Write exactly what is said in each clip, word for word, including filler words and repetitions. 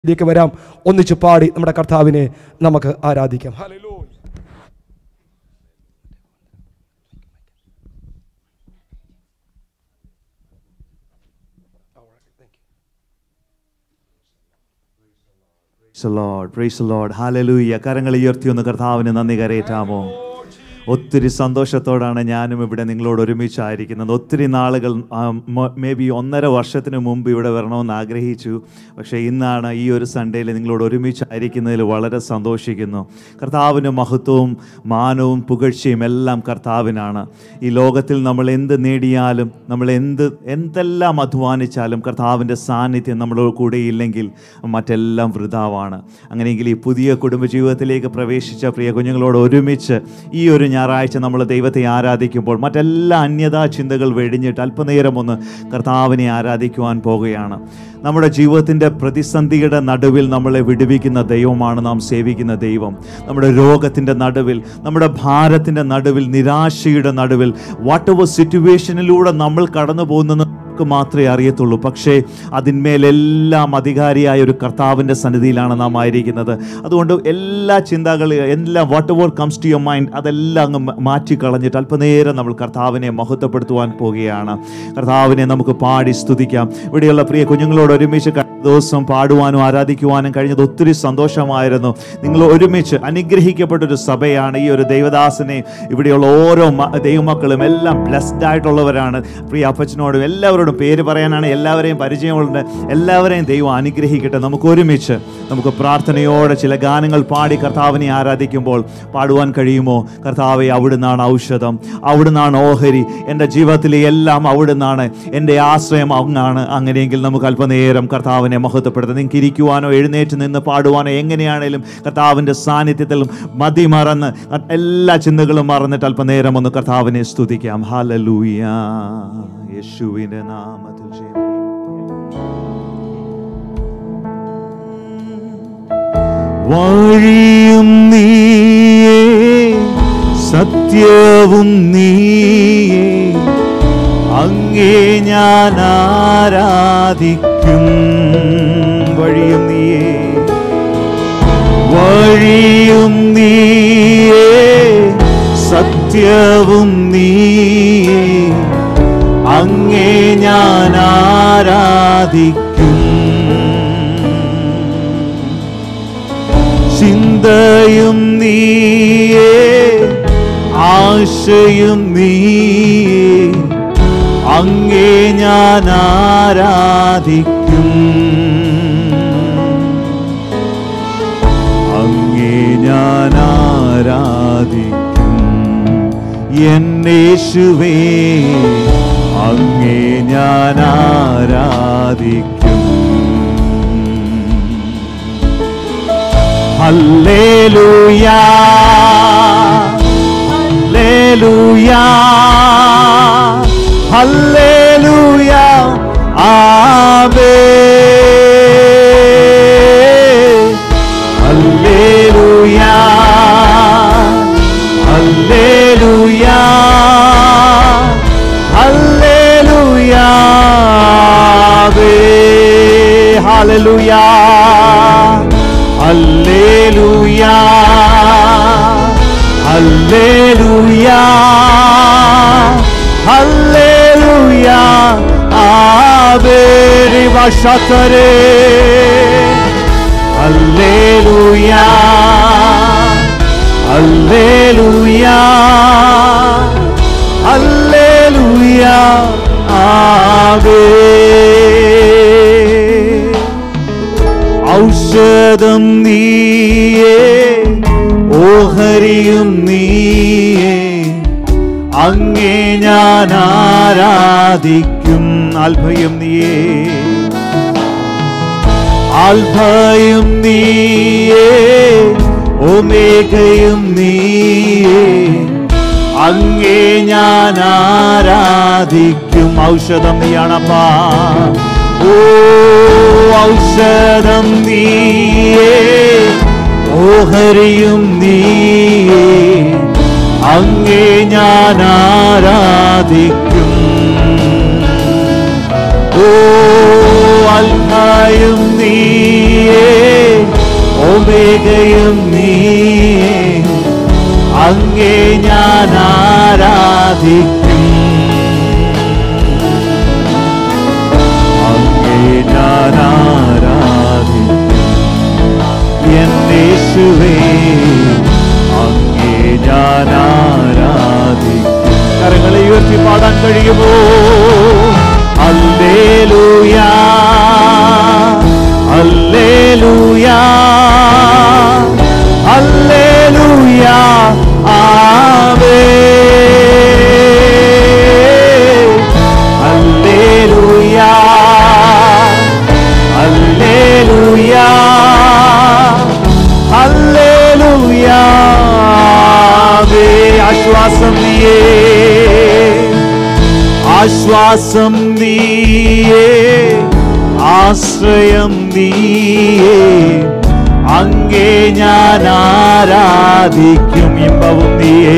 ഇതിലേക്ക് വരാം, ഒന്നിച്ചു പാടി നമ്മുടെ കർത്താവിനെ നമുക്ക് ആരാധിക്കാം. Hallelujah. Praise the Lord, praise the Lord, hallelujah. കരങ്ങൾ ഉയർത്തി ഒന്ന് കർത്താവിന് നന്ദി കരയറ്റാമോ? ഒത്തിരി സന്തോഷത്തോടാണ് ഞാനും ഇവിടെ നിങ്ങളോട് ഒരുമിച്ചായിരിക്കുന്നത്. ഒത്തിരി നാളുകൾ മേ ബി ഒന്നര വർഷത്തിന് മുമ്പ് ഇവിടെ വരണമെന്ന് ആഗ്രഹിച്ചു. പക്ഷേ ഇന്നാണ് ഈ ഒരു സൺഡേയിൽ നിങ്ങളോട് ഒരുമിച്ചായിരിക്കുന്നതിൽ വളരെ സന്തോഷിക്കുന്നു. കർത്താവിന് മഹത്വവും മാനവും പുകഴ്ചയും എല്ലാം കർത്താവിനാണ്. ഈ ലോകത്തിൽ നമ്മൾ എന്ത് നേടിയാലും, നമ്മൾ എന്ത് എന്തെല്ലാം അധ്വാനിച്ചാലും കർത്താവിൻ്റെ സാന്നിധ്യം നമ്മളോട് കൂടെ ഇല്ലെങ്കിൽ മറ്റെല്ലാം വൃഥാവാണ്. അങ്ങനെയെങ്കിൽ ഈ പുതിയ കുടുംബജീവിതത്തിലേക്ക് പ്രവേശിച്ച പ്രിയ കുഞ്ഞുങ്ങളോട് ഒരുമിച്ച് ഈ ഒരു ഞായറാഴ്ച നമ്മൾ ദൈവത്തെ ആരാധിക്കുമ്പോൾ മറ്റെല്ലാ അന്യതാ ചിന്തകൾ വെടിഞ്ഞിട്ട് അല്പനേരം ഒന്ന് കർത്താവിനെ ആരാധിക്കുവാൻ പോകുകയാണ്. നമ്മുടെ ജീവിതത്തിൻ്റെ പ്രതിസന്ധിയുടെ നടുവിൽ നമ്മളെ വിടുവിക്കുന്ന ദൈവമാണ് നാം സേവിക്കുന്ന ദൈവം. നമ്മുടെ രോഗത്തിൻ്റെ നടുവിൽ, നമ്മുടെ ഭാരത്തിൻ്റെ നടുവിൽ, നിരാശയുടെ നടുവിൽ, വാട്ട് എവർ സിറ്റുവേഷനിലൂടെ നമ്മൾ കടന്നു പോകുന്നത് മാത്രമേ അറിയത്തുള്ളൂ. പക്ഷേ അതിന്മേലെല്ലാം അധികാരിയായ ഒരു കർത്താവിൻ്റെ സന്നിധിയിലാണ് നാം ആയിരിക്കുന്നത്. അതുകൊണ്ട് എല്ലാ ചിന്തകളും, എല്ലാം whatever comes to your mind, അതെല്ലാം അങ്ങ് മാറ്റിക്കളഞ്ഞിട്ട് അല്പനേരം നമ്മൾ കർത്താവിനെ മഹത്വപ്പെടുത്തുവാൻ പോവുകയാണ്. കർത്താവിനെ നമുക്ക് പാടി സ്തുതിക്കാം. ഇവിടെയുള്ള പ്രിയ കുഞ്ഞുങ്ങളോട് ഒരുമിച്ച് കഴിഞ്ഞ ദിവസം പാടുവാനും ആരാധിക്കുവാനും കഴിഞ്ഞത് ഒത്തിരി സന്തോഷമായിരുന്നു. നിങ്ങൾ ഒരുമിച്ച് അനുഗ്രഹിക്കപ്പെട്ടൊരു സഭയാണ്. ഈ ഒരു ദൈവദാസനെ ഇവിടെയുള്ള ഓരോ ദൈവമക്കളും എല്ലാം ബ്ലെസ്ഡ് ആയിട്ടുള്ളവരാണ്. പ്രിയ അപ്പച്ചനോടും എല്ലാവരോടും പേര് പറയാനാണ്, എല്ലാവരെയും പരിചയമുണ്ട്. എല്ലാവരെയും ദൈവം അനുഗ്രഹിക്കട്ടെ. നമുക്ക് ഒരുമിച്ച് നമുക്ക് പ്രാർത്ഥനയോടെ ചില ഗാനങ്ങൾ പാടി കർത്താവിനെ ആരാധിക്കുമ്പോൾ പാടുവാൻ കഴിയുമോ? കർത്താവെ, അവിടുന്നാണ് ഔഷധം, അവിടുന്നാണ് ഓഹരി, എൻ്റെ ജീവിതത്തിലെ എല്ലാം അവിടുന്നാണ്, എൻ്റെ ആശ്രയം അങ്ങാണ്. അങ്ങനെയെങ്കിൽ നമുക്ക് അല്പനേരം കർത്താവിനെ മഹത്വപ്പെടുത്താം. നിങ്ങൾക്ക് ഇരിക്കുവാനോ എഴുന്നേറ്റ് നിന്ന് പാടുവാനോ എങ്ങനെയാണേലും കർത്താവിൻ്റെ സാന്നിധ്യത്തിലും മതി മറന്ന് എല്ലാ ചിന്തകളും മറന്നിട്ട് അല്പനേരം ഒന്ന് കർത്താവിനെ സ്തുതിക്കാം. ഹല്ലേലൂയ, യേശുവിൻ്റെ നാമത്തിൽ ജയം. വഴിയും നീയേ, സത്യവും നീയേ, അങ്ങേ ഞാൻ ആരാധിക്കും. വഴിയും നീയേ, വഴിയും നീയേ, സത്യവും നീയേ, അങ്ങേ ഞാൻ ആരാധിക്കും. ചിന്തയും നീയേ, ആശയും നീയേ, അങ്ങേ ഞാൻ ആരാധിക്കും. അങ്ങേ ഞാൻ ആരാധിക്കും. എൻ യേശുവേ, അങ്ങേ ഞാൻ ആരാധിക്കും. ഹല്ലേലൂയാ, ഹല്ലേലൂയാ, ഹല്ലേലൂയാ, ആമേൻ. ഹല്ലേലൂയാ, ഹല്ലേലൂയാ, ഹല്ലേലൂയാ, ഹല്ലേലൂയാ, ഹല്ലേലൂയാ, ഹല്ലേലൂയാ, ഹല്ലേലൂയാ, ആമേൻ. വശതരേ, ഹല്ലേലൂയാ, ഹല്ലേലൂയാ, ഹല്ലേലൂയാ, ആമേൻ. ഔഷധം നീയേ, ഓഹരിയും നീയേ, അങ്ങേ ഞാൻ ആരാധിക്കും. അൽഭയും നീയേ, അൽഭയും നീയേ, ഒമേഗയും നീയേ, അങ്ങേ ഞാൻ ആരാധിക്കും. ഔഷധം നീയാണപ്പാ, ഓ ഔഷധം നീയേ, ഓഹരിയും നീയേ, അങ്ങേ ഞാൻ ആരാധിക്കും. ഓ അൽഫയും നീയേ, ഒമേഗയും നീയേ, അങ്ങേ ഞാൻ ആരാധിക്കും, അങ്ങേ ഞാൻ ആരാധിക്കും എൻ യേശുവേ, അങ്ങേ ഞാൻ ആരാധിക്കും. കരങ്ങളെ ഉയർത്തി പാടാൻ കഴിയുമോ? ഹല്ലേലൂയാ ഹല്ലേലൂയാ ഹല്ലേലൂയാ ആമേൻ. ഹല്ലേലൂയാ ഹല്ലേലൂയാ ഹല്ലേലൂയാ ആമേൻ. ആശ്വാസം നീയേ, ആശ്വാസം നീയേ, ആശ്രയം നീയേ, അങ്ങേ ഞാൻ ആരാധിക്കും. ഇമ്പവും നീയേ,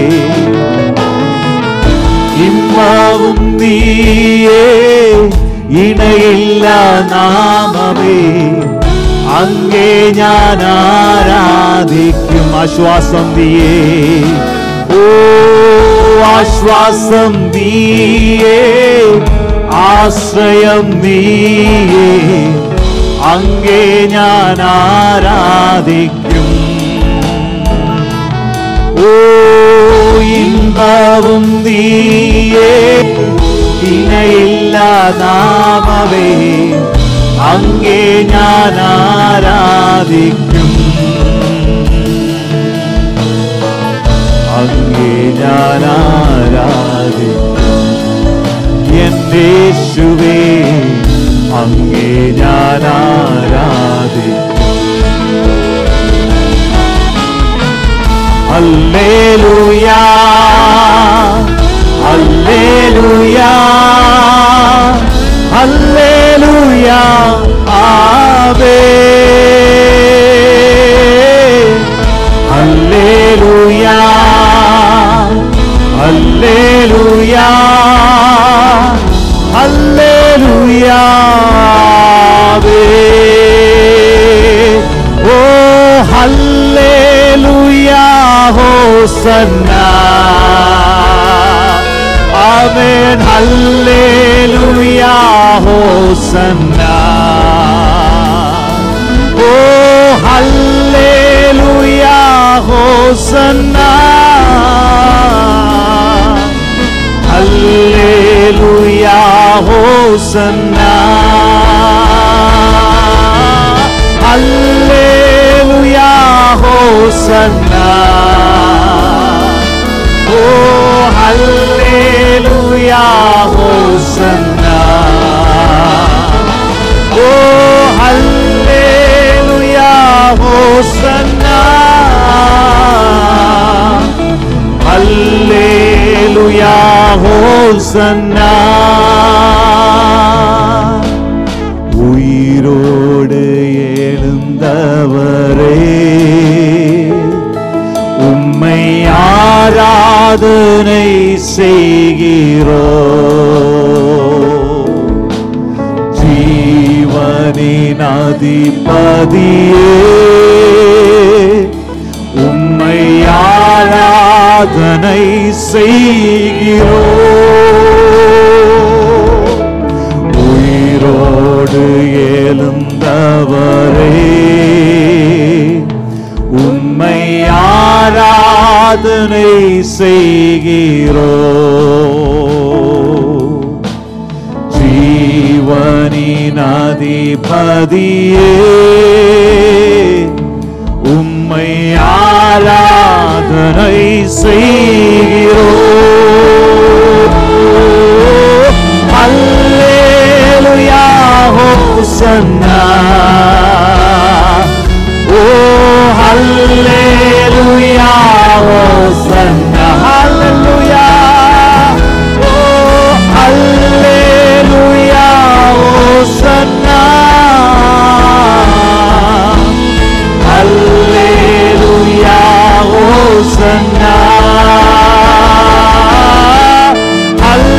ഇമ്പവും നീയേ, ഇണയില്ല നാമമേ, അങ്ങേ ഞാൻ ആരാധിക്കും. ആശ്വാസം നീയേ, ഓ ആശ്വാസം നീയേ, ആശ്രയം നീയേ, അങ്ങേ ഞാൻ ആരാധിക്കും. ഓ ഇമ്പവും നീയേ, ഇണയില്ല നാമമേ, അങ്ങേ ഞാൻ ആരാധിക്കും, അങ്ങേ ഞാൻ ആരാധിക്കും എൻ യേശുവേ, അങ്ങേ ഞാൻ ആരാധിക്കും. ഹല്ലേലൂയാ ഹല്ലേലൂയാ ഹല്ലേലൂയാ ആമേൻ. ഹല്ലേലൂയാ ഹല്ലേലൂയാ ഹല്ലേലൂയാ ആമേൻ. ഓ ഹല്ലേലൂയാ ഹോസന്ന ആമേൻ. ഹല്ലേലൂയാ ഹോസന്ന. ഓ ഹല്ലേലൂയാ ഹോസന്ന ഹല്ലേലൂയാ ഹോസന്ന ഹല്ലേലൂയാ ഹോസന്ന. ഓ ഹല്ലേലൂയാ ഹോസന്ന. ഓ ഹല്ലേലൂയാ ഹോസന്ന ഹല്ലേലൂയാ ഹോസന്ന. உயிரோடு எழுந்தவரே, உம்மை ஆராதனை செய்கிறோம். ஜீவனின் அதிபதியே, உம்மை ஆராதனை செய்கிறோம். உயிரோடு எழுந்தவரே, உம்மை ஆராதனை செய்கிறோம். ஜீவனின் அதிபதியே, உம்மை ஆராதனை செய்கிறோம். Hallelujah hosanna. Oh hallelujah hosanna. Hallelujah. Oh hallelujah hosanna. Hallelujah hosanna.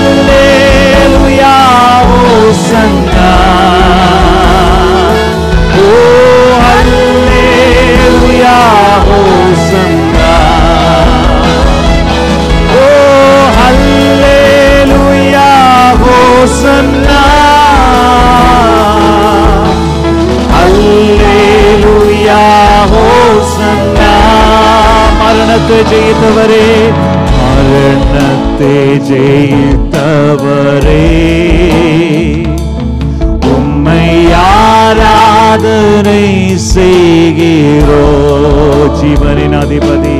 Hallelujah hosanna. Hosanna. Oh hallelujah hosanna, hallelujah hosanna. മരണത്തെ ജയിത്തവരെ, മരണത്തെ ജയിത്തവരെ, உம்மை ஆராதனை செய்கிறோ. ஜீவனின் அதிபதி,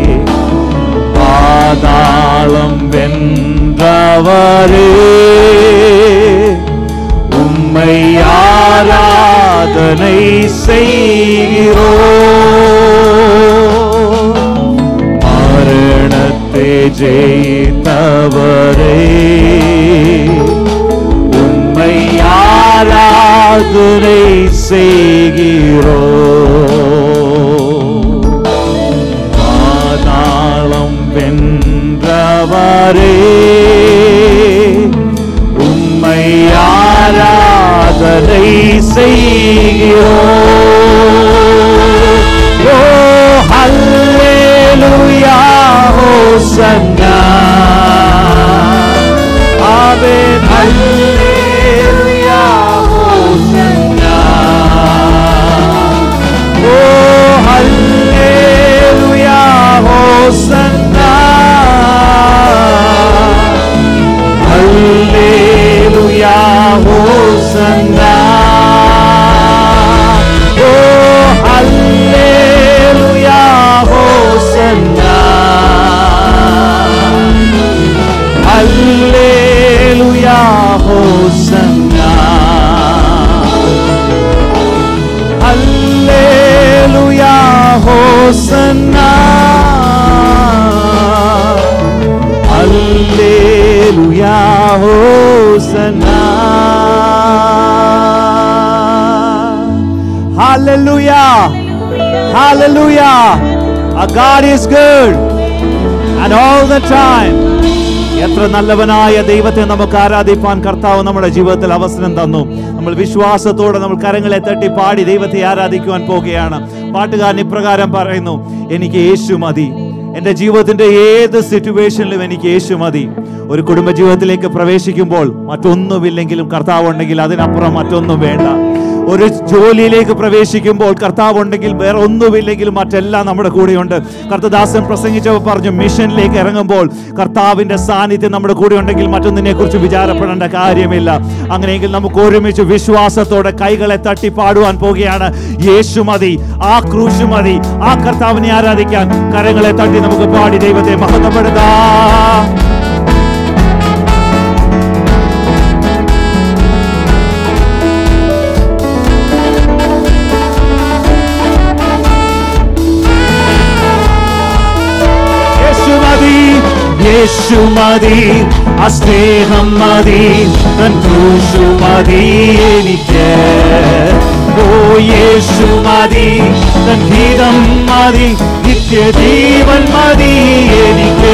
பாதாளம் வென்றவரே, உம்மை ஆராதனை செய்கிறோ. மரணத்தை ஜெயித்தவரே, உம்மை ஆராதனை செய்கிறோ. பாதாளம் வென்றவரே, உம்மை ஆராதனை செய்கிறோ. ஓ hallelujah ஹோசன்னா, amen. Hallelujah hosanna, oh hallelujah hosanna, hallelujah hosanna, oh hallelujah hosanna, hallelujah hosanna, hallelujah hosanna, hallelujah ஹோசன்னா. Hallelujah, hallelujah. Our God is good and all the time. എത്ര നല്ലവനായ ദൈവത്തെ നമുക്ക് ആരാധിപ്പാൻ കർത്താവ് നമ്മുടെ ജീവിതത്തിൽ അവസരം തന്നു. നമ്മൾ വിശ്വാസത്തോടെ നമ്മൾ കരങ്ങളെ തട്ടി പാടി ദൈവത്തെ ആരാധിക്കുവാൻ പോകുകയാണ്. പാട്ടുകാരൻ ഇപ്രകാരം പറയുന്നു, എനിക്ക് യേശു മതി. എൻ്റെ ജീവിതത്തിൻ്റെ ഏത് സിറ്റുവേഷനിലും എനിക്ക് യേശു മതി. ഒരു കുടുംബജീവിതത്തിലേക്ക് പ്രവേശിക്കുമ്പോൾ മറ്റൊന്നുമില്ലെങ്കിലും കർത്താവ് ഉണ്ടെങ്കിൽ അതിനപ്പുറം മറ്റൊന്നും വേണ്ട. ഒരു ജോലിയിലേക്ക് പ്രവേശിക്കുമ്പോൾ കർത്താവ് ഉണ്ടെങ്കിൽ വേറെ ഒന്നുമില്ലെങ്കിലും മറ്റെല്ലാം നമ്മുടെ കൂടെയുണ്ട്. കർത്തദാസൻ പ്രസംഗിച്ചപ്പോൾ പറഞ്ഞു, മിഷനിലേക്ക് ഇറങ്ങുമ്പോൾ കർത്താവിൻ്റെ സാന്നിധ്യം നമ്മുടെ കൂടെ ഉണ്ടെങ്കിൽ മറ്റൊന്നിനെ കുറിച്ച് വിചാരപ്പെടേണ്ട കാര്യമില്ല. അങ്ങനെയെങ്കിൽ നമുക്ക് ഒരുമിച്ച് വിശ്വാസത്തോടെ കൈകളെ തട്ടി പാടുവാൻ പോകുകയാണ്. യേശു മതി, ആ ക്രൂശ് മതി, ആ കർത്താവിനെ ആരാധിക്കാൻ കരങ്ങളെ തട്ടി നമുക്ക് പാടി ദൈവത്തെ മഹത്വപ്പെടുത്താം. യേശു മതി, ആ സ്നേഹം മതി, തൻ ക്രൂശു മതി എനിക്ക്. ഓ യേശു മതി, തൻ ഗീതം മതി, നിത്യജീവൻ മതി എനിക്ക്.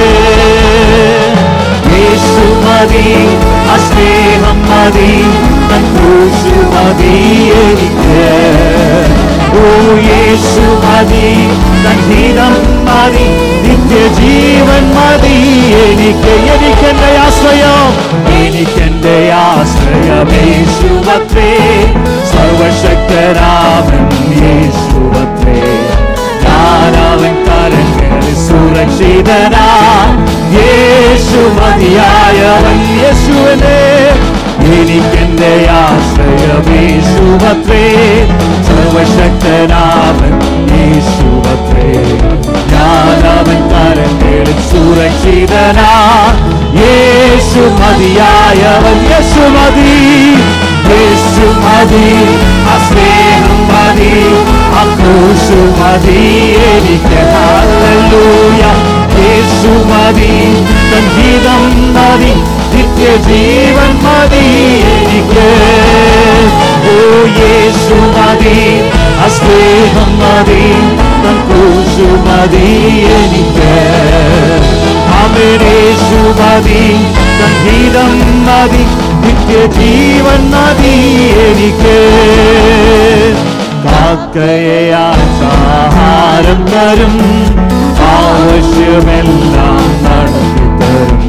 യേശു മതി, ആ സ്നേഹം മതി, തൻ ക്രൂശു മതി എനിക്ക്. ഓ യേശു മതി, തൻ ഗീതം മതി, നിത്യജീവൻ മതി എനിക്ക്. എനിക്കെന്റെ ആശ്രയം, എനിക്കെന്റെ ആശ്രയം യേശുവത്രേ, സർവശക്തനാമൻ യേശുവത്രേ. ഞാനവൻ കരങ്ങളിൽ സുരക്ഷിതനാ, യേശു മതിയായവൻ യേശുവേ. എനിക്കെന്റെ ആശ്രയം യേശുവത്രേ, സർവശക്തനാമൻ യേശുവത്രേ. ഞാനവൻ കരങ്ങളിൽ സുരക്ഷിതനാ, യേശു മതിയായവൻ യേശു മതി. യേശു മതി, ആ സ്നേഹം മതി, ആ ക്രൂശ് മതി എനിക്ക്. ഹല്ലേലൂയ. യേശു മതി, തൻ ഗീതം മതി, നിത്യജീവൻ മതി എനിക്ക്. ഓ യേശു മതി, ആ സ്നേഹം മതി, തൻ ക്രൂശ് മതി എനിക്ക്. ആമേൻ. യേശു മതി, തൻ ഗീതം മതി, നിത്യജീവൻ മതി എനിക്ക്. കാക്കയാൽ സഹായം ആഹാരം തരും, ആവശ്യമെല്ലാം നടത്തിത്തരും.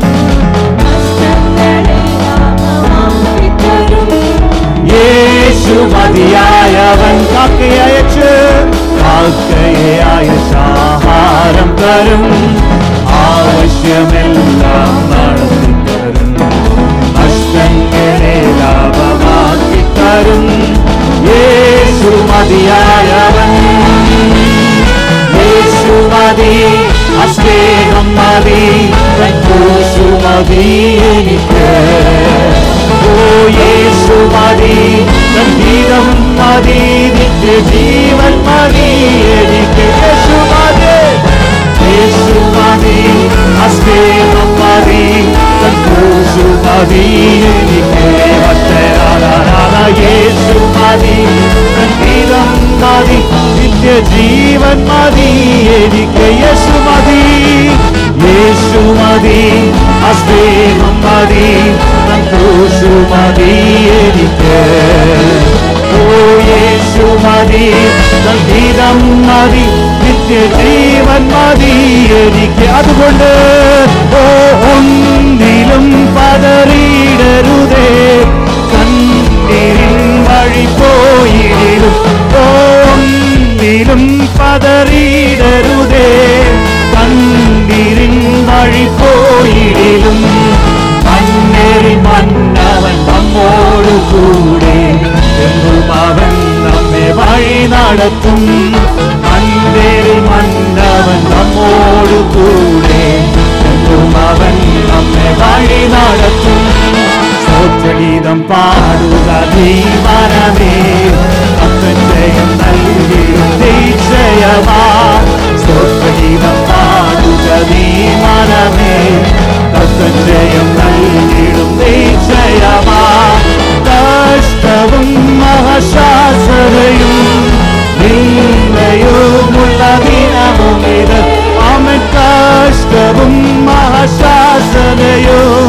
യേശു മതിയായവൻ കാക്കയെ അയച്ച് കാക്കയെ അയച്ച് ആഹാരം തരും, ആവശ്യമെല്ലാം നടത്തിത്തരും. നഷ്ടങ്ങളെ ലാഭമാക്കി തരും. യേശു മതിയായവൻ, യേശു മതി, അസ്നേഹം മതി, ക്രൂശു മതി എനിക്ക്. ഓ യേശു മതി, സംഗീതം മതി, നിത്യജീവൻ മതി എനിക്ക്. യേശു മതി, യേശു മതി, അസ്നേഹം മതി, ക്രൂശു മതി എനിക്ക്. യേശു മതി, സംഗീതം മതി, നിത്യജീവൻ മതി എനിക്ക്. യേശു മതി, യേശു മതി, അസ്നേഹം മതി, ക്രൂശു മതി എനിക്ക്. ഓ യേശു മതി, സംഗീതം മതി, നിത്യജീവൻ മതി എനിക്ക്. അതുകൊണ്ട് ഓ ഒന്നിലും പതറിയിടരുതേ, കണ്ണീരിൻ വഴി പോയിടും. ഓ ഒന്നിലും പതറിയിടരുതേ, കണ്ണീരിൻ വഴി പോയിടും. മന്നേറി മന്നവൻ നമ്മോടു കൂടെ, എന്നും അവൻ നമ്മെ വഴി നടത്തും. മന്നേറി മന്നവൻ നമ്മോടു കൂടെ, എന്നും അവൻ നമ്മെ വഴി നടത്തും. സ്തോത്രഗീതം പാടുക നീ മനമേ, ജയം നൽകിയും ജയമാ. സ്തോത്രഗീതം പാടുക നീ മനമേ, ജയം നൽകിയും ജയമാ. കഷ്ടവും മഹാശാസനയും നിന്ദയുമുള്ള ദിനവുമിത്. അവൻ കഷ്ടവും മഹാശാസനയും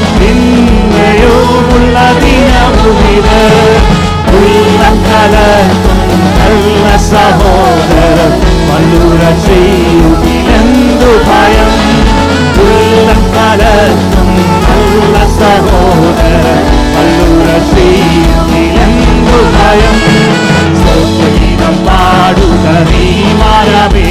നിന്ദയുമുള്ള ദിനവുമിത്. ഉള്ളം കലർത്തും നല്ല സഹോദരൻ വല്ലുര ചെയ്യുകിലെന്തു ഭയം. ഉള്ളം കലർത്തും നല്ല സഹോദരൻ വല്ലുര ചെയ്യുകിലെന്തു ഭയം. സ്തോത്രഗീതം പാടുക നീ മനമേ,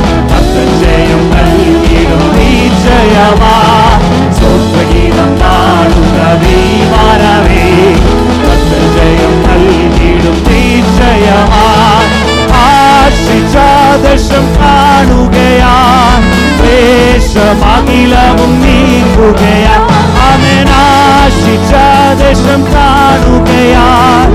ജയം നൽകിയിടും നീ ജയമാ. സ്തോത്രഗീതം പാടുക നീ മനമേ, ജയം നൽകിയിടും നീ ജയമാ. ആശിച്ചാദശം കാണുകയാ, ദേശമഖിലവും നീങ്ങുകയാ. അവൻ ആശിച്ചാദശം കാണുകയാ,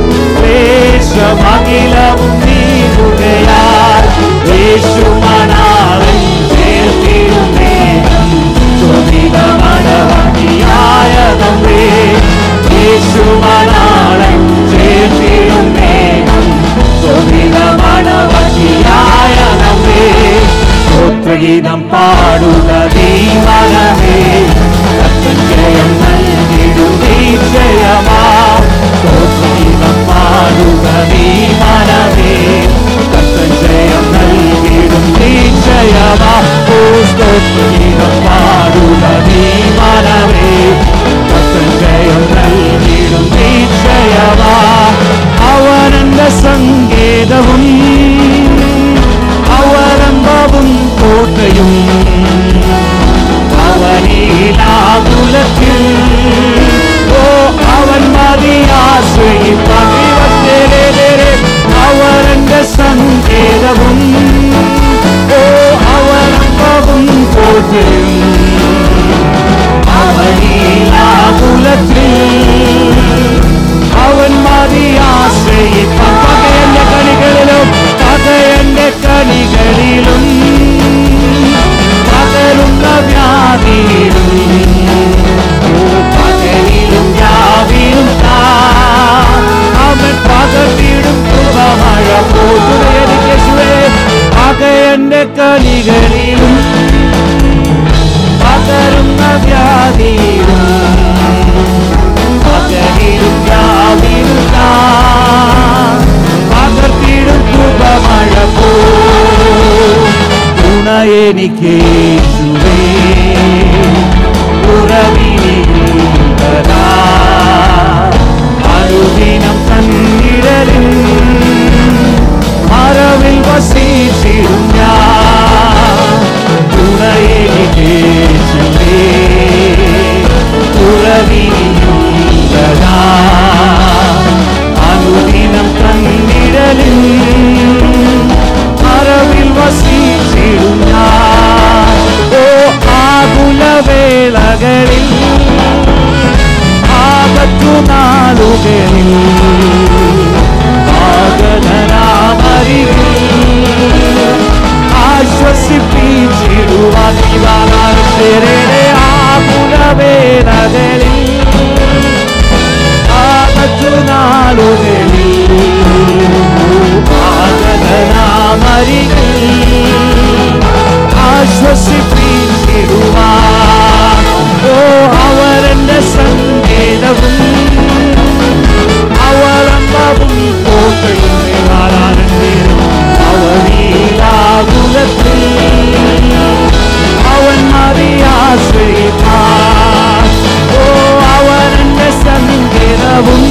ദേശമഖിലവും നീങ്ങുകയാ. യേശു മണാളൻ ചേർത്തിരുന്നേ, ചൊരിത മണവാട്ടിയായ നമ്മേ. യേശു മണാളൻ ചേർത്തിരുന്നേ, ചൊരിത മണവാട്ടിയായ നമ്മേ. സ്തോത്രഗീതം പാടുക നീ മനമേ, ജയം നൽകിടും നീ ജയമാ. സ്തോത്രഗീതം പാടുക നീ മനമേ, ജയം നൽകിടും നീ ജയമാ. ഓ സ്തോത്രഗീതം പാടുക നീ മനമേ, ജയം നൽകിടും നീ ജയമാ. അവനെന്റെ സങ്കേതവും അവലംബവും കോട്ടയും, അവനിലാകുലത്തിൽ ഓ അവൻ മതിയാശ്രയിപ്പാൻ. അവനെന്റെ സങ്കേതവും ഓ അവലംബവും കോട്ടയും, അവനിലാകുലത്തിൽ അവൻ മതിയാശ്രയിപ്പാൻ. പകയന്റെ കണികളിലും പകയന്റെ കണികളിലും പകരുന്ന വ്യാധിയിലും പകലിലും വ്യാധിയിലും അവൻ പകർത്തിടും മഴ പോതുവേ. പകയന്റെ കണികളിലും പകരുന്ന വ്യാധിയിലും പകലിലും വ്യാധിയിലും പകർത്തിടും മഴ പോ തുണയെനിക്കേശുവേ ഉറവിനിയുള്ളതാ അനുദിനം തന്നിഴലിൽ മറവിൽ വസിച്ചിടും ഞാൻ തുണയെനിക്കേശുവേ ഉറവിനിയുള്ളതാ അനുദിനം തന്നിഴലിൽ മറവിൽ വസിച്ചിടും ഞാൻ ഓ ആകുലവേളകളിൽ ആപത്തു നാളുകളിൽ ആഗതനാമരികിൽ ആശ്വസിപ്പിച്ചിടുവാൻ ശിവനാശരേ ആകുലവേളകളിൽ ആപത്തു നാളുകളിൽ ആഗതനാമരികിൽ ആശ്വസിപ്പിച്ചിടുവാൻ ഓ അവരെന്റെ സങ്കേതവും അവളമ്പവും കോട്ടയും അവനീലാകുലത്തിൽ അവൻ മറിയാശ്രയിപ്പാൻ ഓ അവനെന്റെ സങ്കേതവും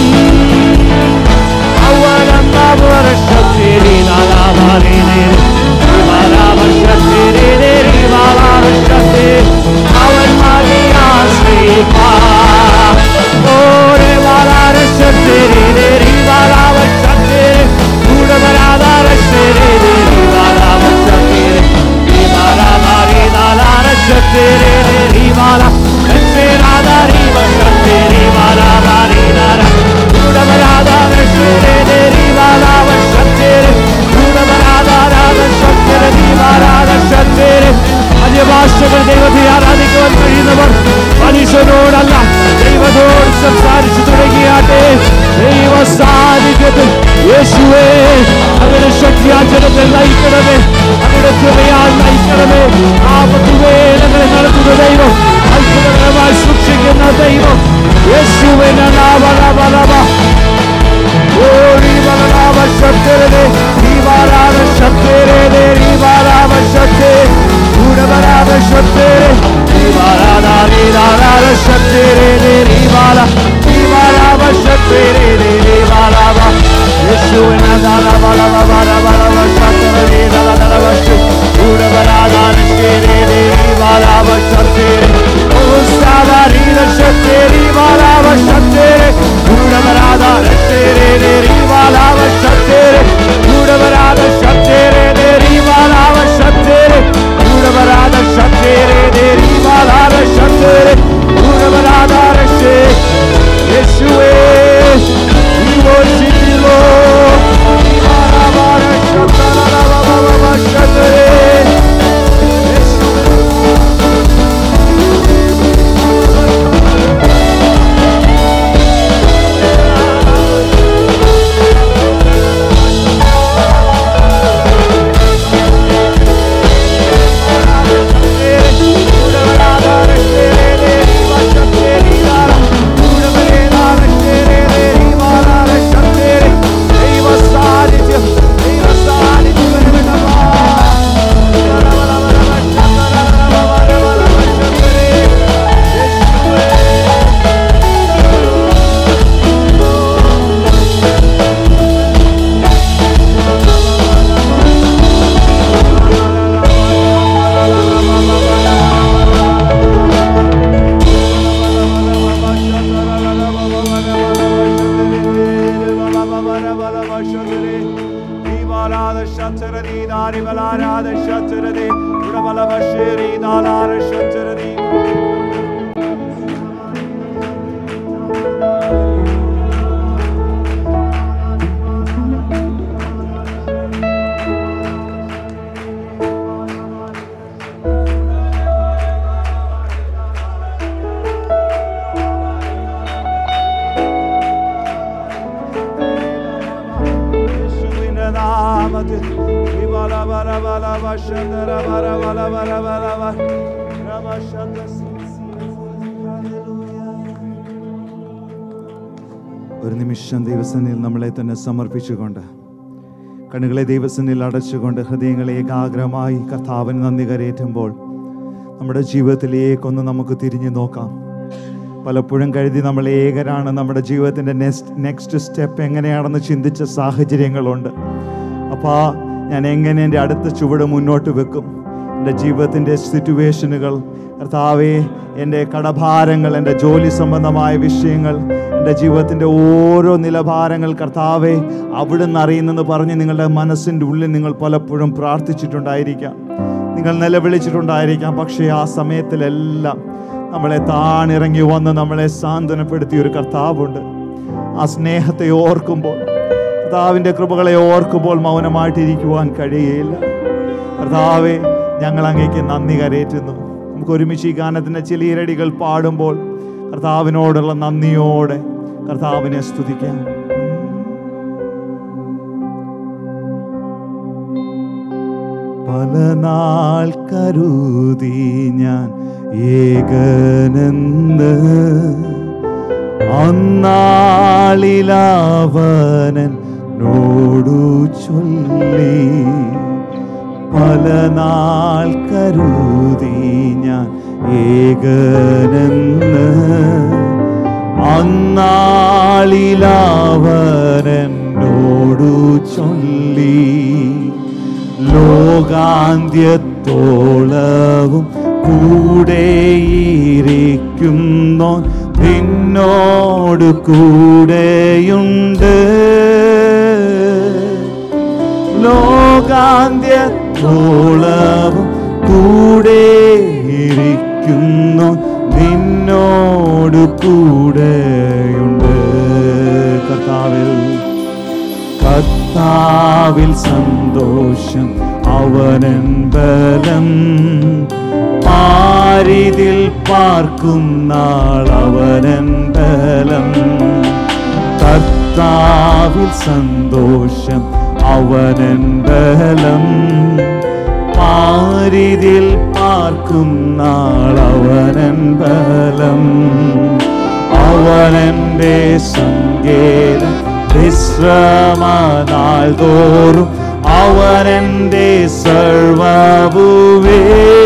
അവൻ മറിയാശ്രയിപ്പാൻ ഓരെ അന്യഭാഷകൾ ദൈവത്തെ ആരാധിക്കുവാൻ കഴിയുന്നവർ മനുഷ്യനോടല്ല ദൈവത്തോട് സംസാരിച്ചു തുടങ്ങിയാട്ടെ. ദൈവ സാന്നിധ്യത്തിൽ യേശുവേ അവരുടെ ശക്തിയാൽ ജനത്തെ നയിക്കണമേ, അവരുടെ കൃപയാൽ നയിക്കണമേ. ആപത്തുവേളകളെ നടത്തുന്ന ദൈവം, അത്ഭുതകരമായി സൂക്ഷിക്കുന്ന ദൈവം യേശുവിനെ നാമ ഒരു നിമിഷം ദൈവസന്നിധിയിൽ നമ്മളെ തന്നെ സമർപ്പിച്ചുകൊണ്ട് കണ്ണുകളെ ദൈവസന്നിധിയിൽ അടച്ചുകൊണ്ട് ഹൃദയങ്ങളെ ഏകാഗ്രമായി കർത്താവിന് നന്ദി കരയേറ്റുമ്പോൾ നമ്മുടെ ജീവിതത്തിലേക്കൊന്ന് നമുക്ക് തിരിഞ്ഞു നോക്കാം. പലപ്പോഴും കരുതി നമ്മൾ ഏകരാണ്, നമ്മുടെ ജീവിതത്തിൻ്റെ നെക്സ്റ്റ് നെക്സ്റ്റ് സ്റ്റെപ്പ് എങ്ങനെയാണെന്ന് ചിന്തിച്ച സാഹചര്യങ്ങളുണ്ട്. അപ്പോൾ ഞാൻ എങ്ങനെ എൻ്റെ അടുത്ത ചുവട് മുന്നോട്ട് വെക്കും? എൻ്റെ ജീവിതത്തിൻ്റെ സിറ്റുവേഷനുകൾ, കർത്താവേ, എൻ്റെ കടഭാരങ്ങൾ, എൻ്റെ ജോലി സംബന്ധമായ വിഷയങ്ങൾ, എൻ്റെ ജീവിതത്തിൻ്റെ ഓരോ നിലഭാരങ്ങൾ കർത്താവേ അവിടുന്ന് അറിയുന്നെന്ന് പറഞ്ഞ് നിങ്ങളുടെ മനസ്സിൻ്റെ ഉള്ളിൽ നിങ്ങൾ പലപ്പോഴും പ്രാർത്ഥിച്ചിട്ടുണ്ടായിരിക്കാം, നിങ്ങൾ നിലവിളിച്ചിട്ടുണ്ടായിരിക്കാം. പക്ഷേ ആ സമയത്തിലെല്ലാം നമ്മളെ താണിറങ്ങി വന്ന് നമ്മളെ സാന്ത്വനപ്പെടുത്തിയ ഒരു കർത്താവുണ്ട്. ആ സ്നേഹത്തെ ഓർക്കുമ്പോൾ, കർത്താവിൻ്റെ കൃപകളെ ഓർക്കുമ്പോൾ മൗനമായിട്ടിരിക്കുവാൻ കഴിയുകയില്ല. കർത്താവേ, ഞങ്ങൾ അങ്ങേക്ക് നന്ദി കരയേറ്റുന്നു. നമുക്ക് ഒരുമിച്ച് ഈ ഗാനത്തിൻ്റെ ചിലയിരടികൾ പാടുമ്പോൾ കർത്താവിനോടുള്ള നന്ദിയോടെ കർത്താവിനെ സ്തുതിക്കാം. പല നാൾ കരുതി ഞാൻ ഏകനെന്ന്, അന്നാളിലാവനൻ നോടു ചൊല്ലി. പല നാൾ കരുതി ഞാൻ ഏകനെന്ന്, അന്നാളിലാവനോടു ചൊല്ലി. ലോകാന്ത്യത്തോളവും കൂടെയിരിക്കുന്നോ നിന്നോട് കൂടെയുണ്ട്. ലോകാന്ത്യത്തോളവും കൂടെയിരിക്കുന്നോ നിന്നോട് കൂടെയുണ്ട്. കർത്താവിൽ കർത്താവിൽ സന്തോഷം അവനൻ ബലം, പാരിതിൽ പാർക്കുന്നാൾ അവനൻ ബലം. കർത്താവിൽ സന്തോഷം അവനൻ ബലം, പാരിതിൽ പാർക്കുന്നാൾ അവനൻ ബലം. അവനെൻ്റെ സങ്കേതം, വിശ്രമനാൾ തോറും അവനെൻ്റെ സർവ്വവുമേ.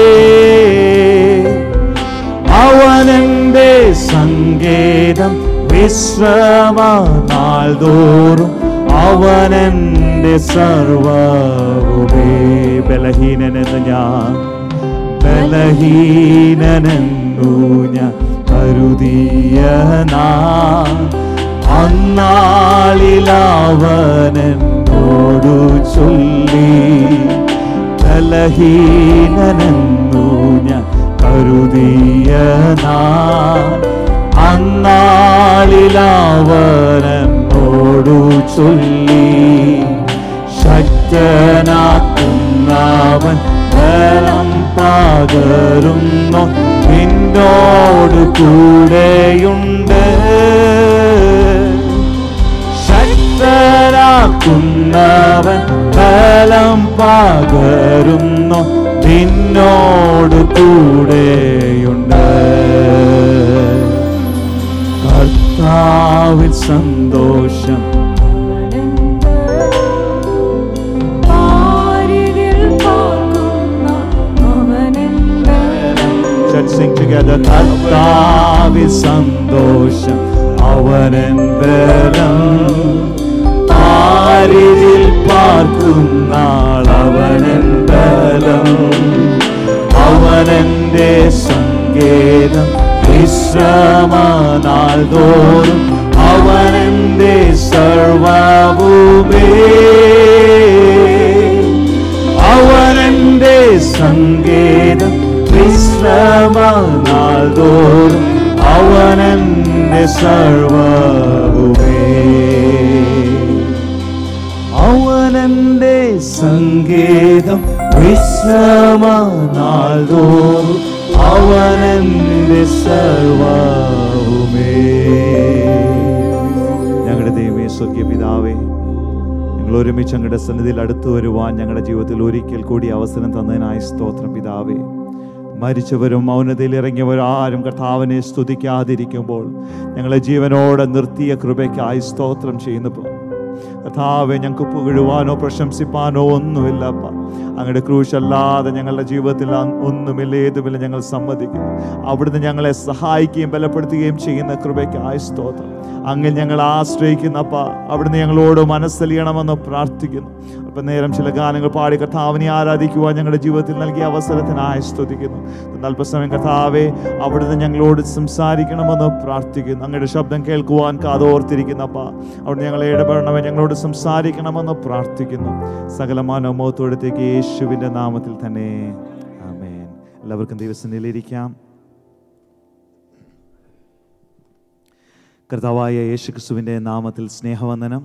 അവനെൻ്റെ സങ്കേതം, വിശ്രമനാൾ തോറും അവനെൻ്റെ സർവ്വവുമേ. ബലഹീനനെന്ന് ഞാൻ, ബലഹീനനെന്നു ഞാൻ കരുതിയ നാൾ, അന്നാളിലാവനോടു ചൊല്ലി. ബലഹീനനെന്നു ഞാൻ കരുതിയ നാൾ, അന്നാളിലാവനോടു ചൊല്ലി. ശക്തനാക്കുന്നവൻ ബലം പകരുന്നു നിന്നോട് കൂടെയുണ്ട്. ശക്തനാക്കുന്നവൻ ബലം പകരുന്നു നിന്നോട് കൂടെയുണ്ട്. കർത്താവിൽ സന്തോഷം കർത്താവിൽ സന്തോഷം അവനൻ ബലം, പാരിതിൽ പാർക്കുന്നാൾ അവനൻ ബലം. അവനെൻ്റെ സങ്കേതം, വിശ്രമനാൾ തോറും അവനെൻ്റെ സർവ്വവുമേ. അവനെൻ്റെ സങ്കേതം, വിശ്രമനാൾ തോറും അവനെൻ്റെ സർവ്വവുമേ. അവനെൻ്റെ സങ്കേതം, വിശ്രമനാൾ തോറും അവനെൻ്റെ സർവ്വവുമേ. ഞങ്ങളുടെ ദൈവമേ, സ്വർഗ്ഗീയ പിതാവേ, ഞങ്ങൾ ഒരുമിച്ച് അങ്ങയുടെ സന്നിധിയിൽ അടുത്തു വരുവാൻ ഞങ്ങളുടെ ജീവിതത്തിൽ ഒരിക്കൽ കൂടി അവസരം തന്നതിനായി സ്തോത്രം പിതാവേ. മരിച്ചവരും മൗനതയിൽ ഇറങ്ങിയവരും ആരും കർത്താവിനെ സ്തുതിക്കാതിരിക്കുമ്പോൾ ഞങ്ങളെ ജീവനോടെ നിർത്തിയ കൃപയ്ക്കായി സ്തോത്രം ചെയ്യുന്നു. കർത്താവെ, ഞങ്ങൾക്ക് പുകഴുവാനോ പ്രശംസിപ്പാനോ ഒന്നുമില്ലപ്പ. അങ്ങയുടെ ക്രൂശ് അല്ലാതെ ഞങ്ങളുടെ ജീവിതത്തിൽ ഒന്നുമില്ല, ഏതുമില്ല. ഞങ്ങൾ സമ്മതിക്കുന്നു. അവിടുന്ന് ഞങ്ങളെ സഹായിക്കുകയും ബലപ്പെടുത്തുകയും ചെയ്യുന്ന കൃപയ്ക്കായി സ്തോത്രം. അങ്ങിൽ ഞങ്ങൾ ആശ്രയിക്കുന്നപ്പ, അവിടുന്ന് ഞങ്ങളോട് മനസ്സലിയണമെന്ന് പ്രാർത്ഥിക്കുന്നു. അപ്പം നേരം ചില ഗാനങ്ങൾ പാടി കർത്താവിനെ ആരാധിക്കുവാൻ ഞങ്ങളുടെ ജീവിതത്തിൽ നൽകിയ അവസരത്തിനായി സ്തുതിക്കുന്നു. അല്പസമയം കർത്താവെ, അവിടുന്ന് ഞങ്ങളോട് സംസാരിക്കണമെന്ന് പ്രാർത്ഥിക്കുന്നു. അങ്ങയുടെ ശബ്ദം കേൾക്കുവാൻ കാതോർത്തിരിക്കുന്നപ്പ, അവിടുന്ന് ഞങ്ങളെ ഇടപെടണമേ, ഞങ്ങളോട് സംസാരിക്കണമെന്ന് പ്രാർത്ഥിക്കുന്നു. സകലമാന മോഹത്തോടത്തേക്ക് യേശുവിൻ്റെ നാമത്തിൽ തന്നെ ആമേൻ. എല്ലാവർക്കും ദൈവസന്നിധിയിലിരിക്കാം. കർത്താവായ യേശുക്രിസ്തുവിൻ്റെ നാമത്തിൽ സ്നേഹവന്ദനം.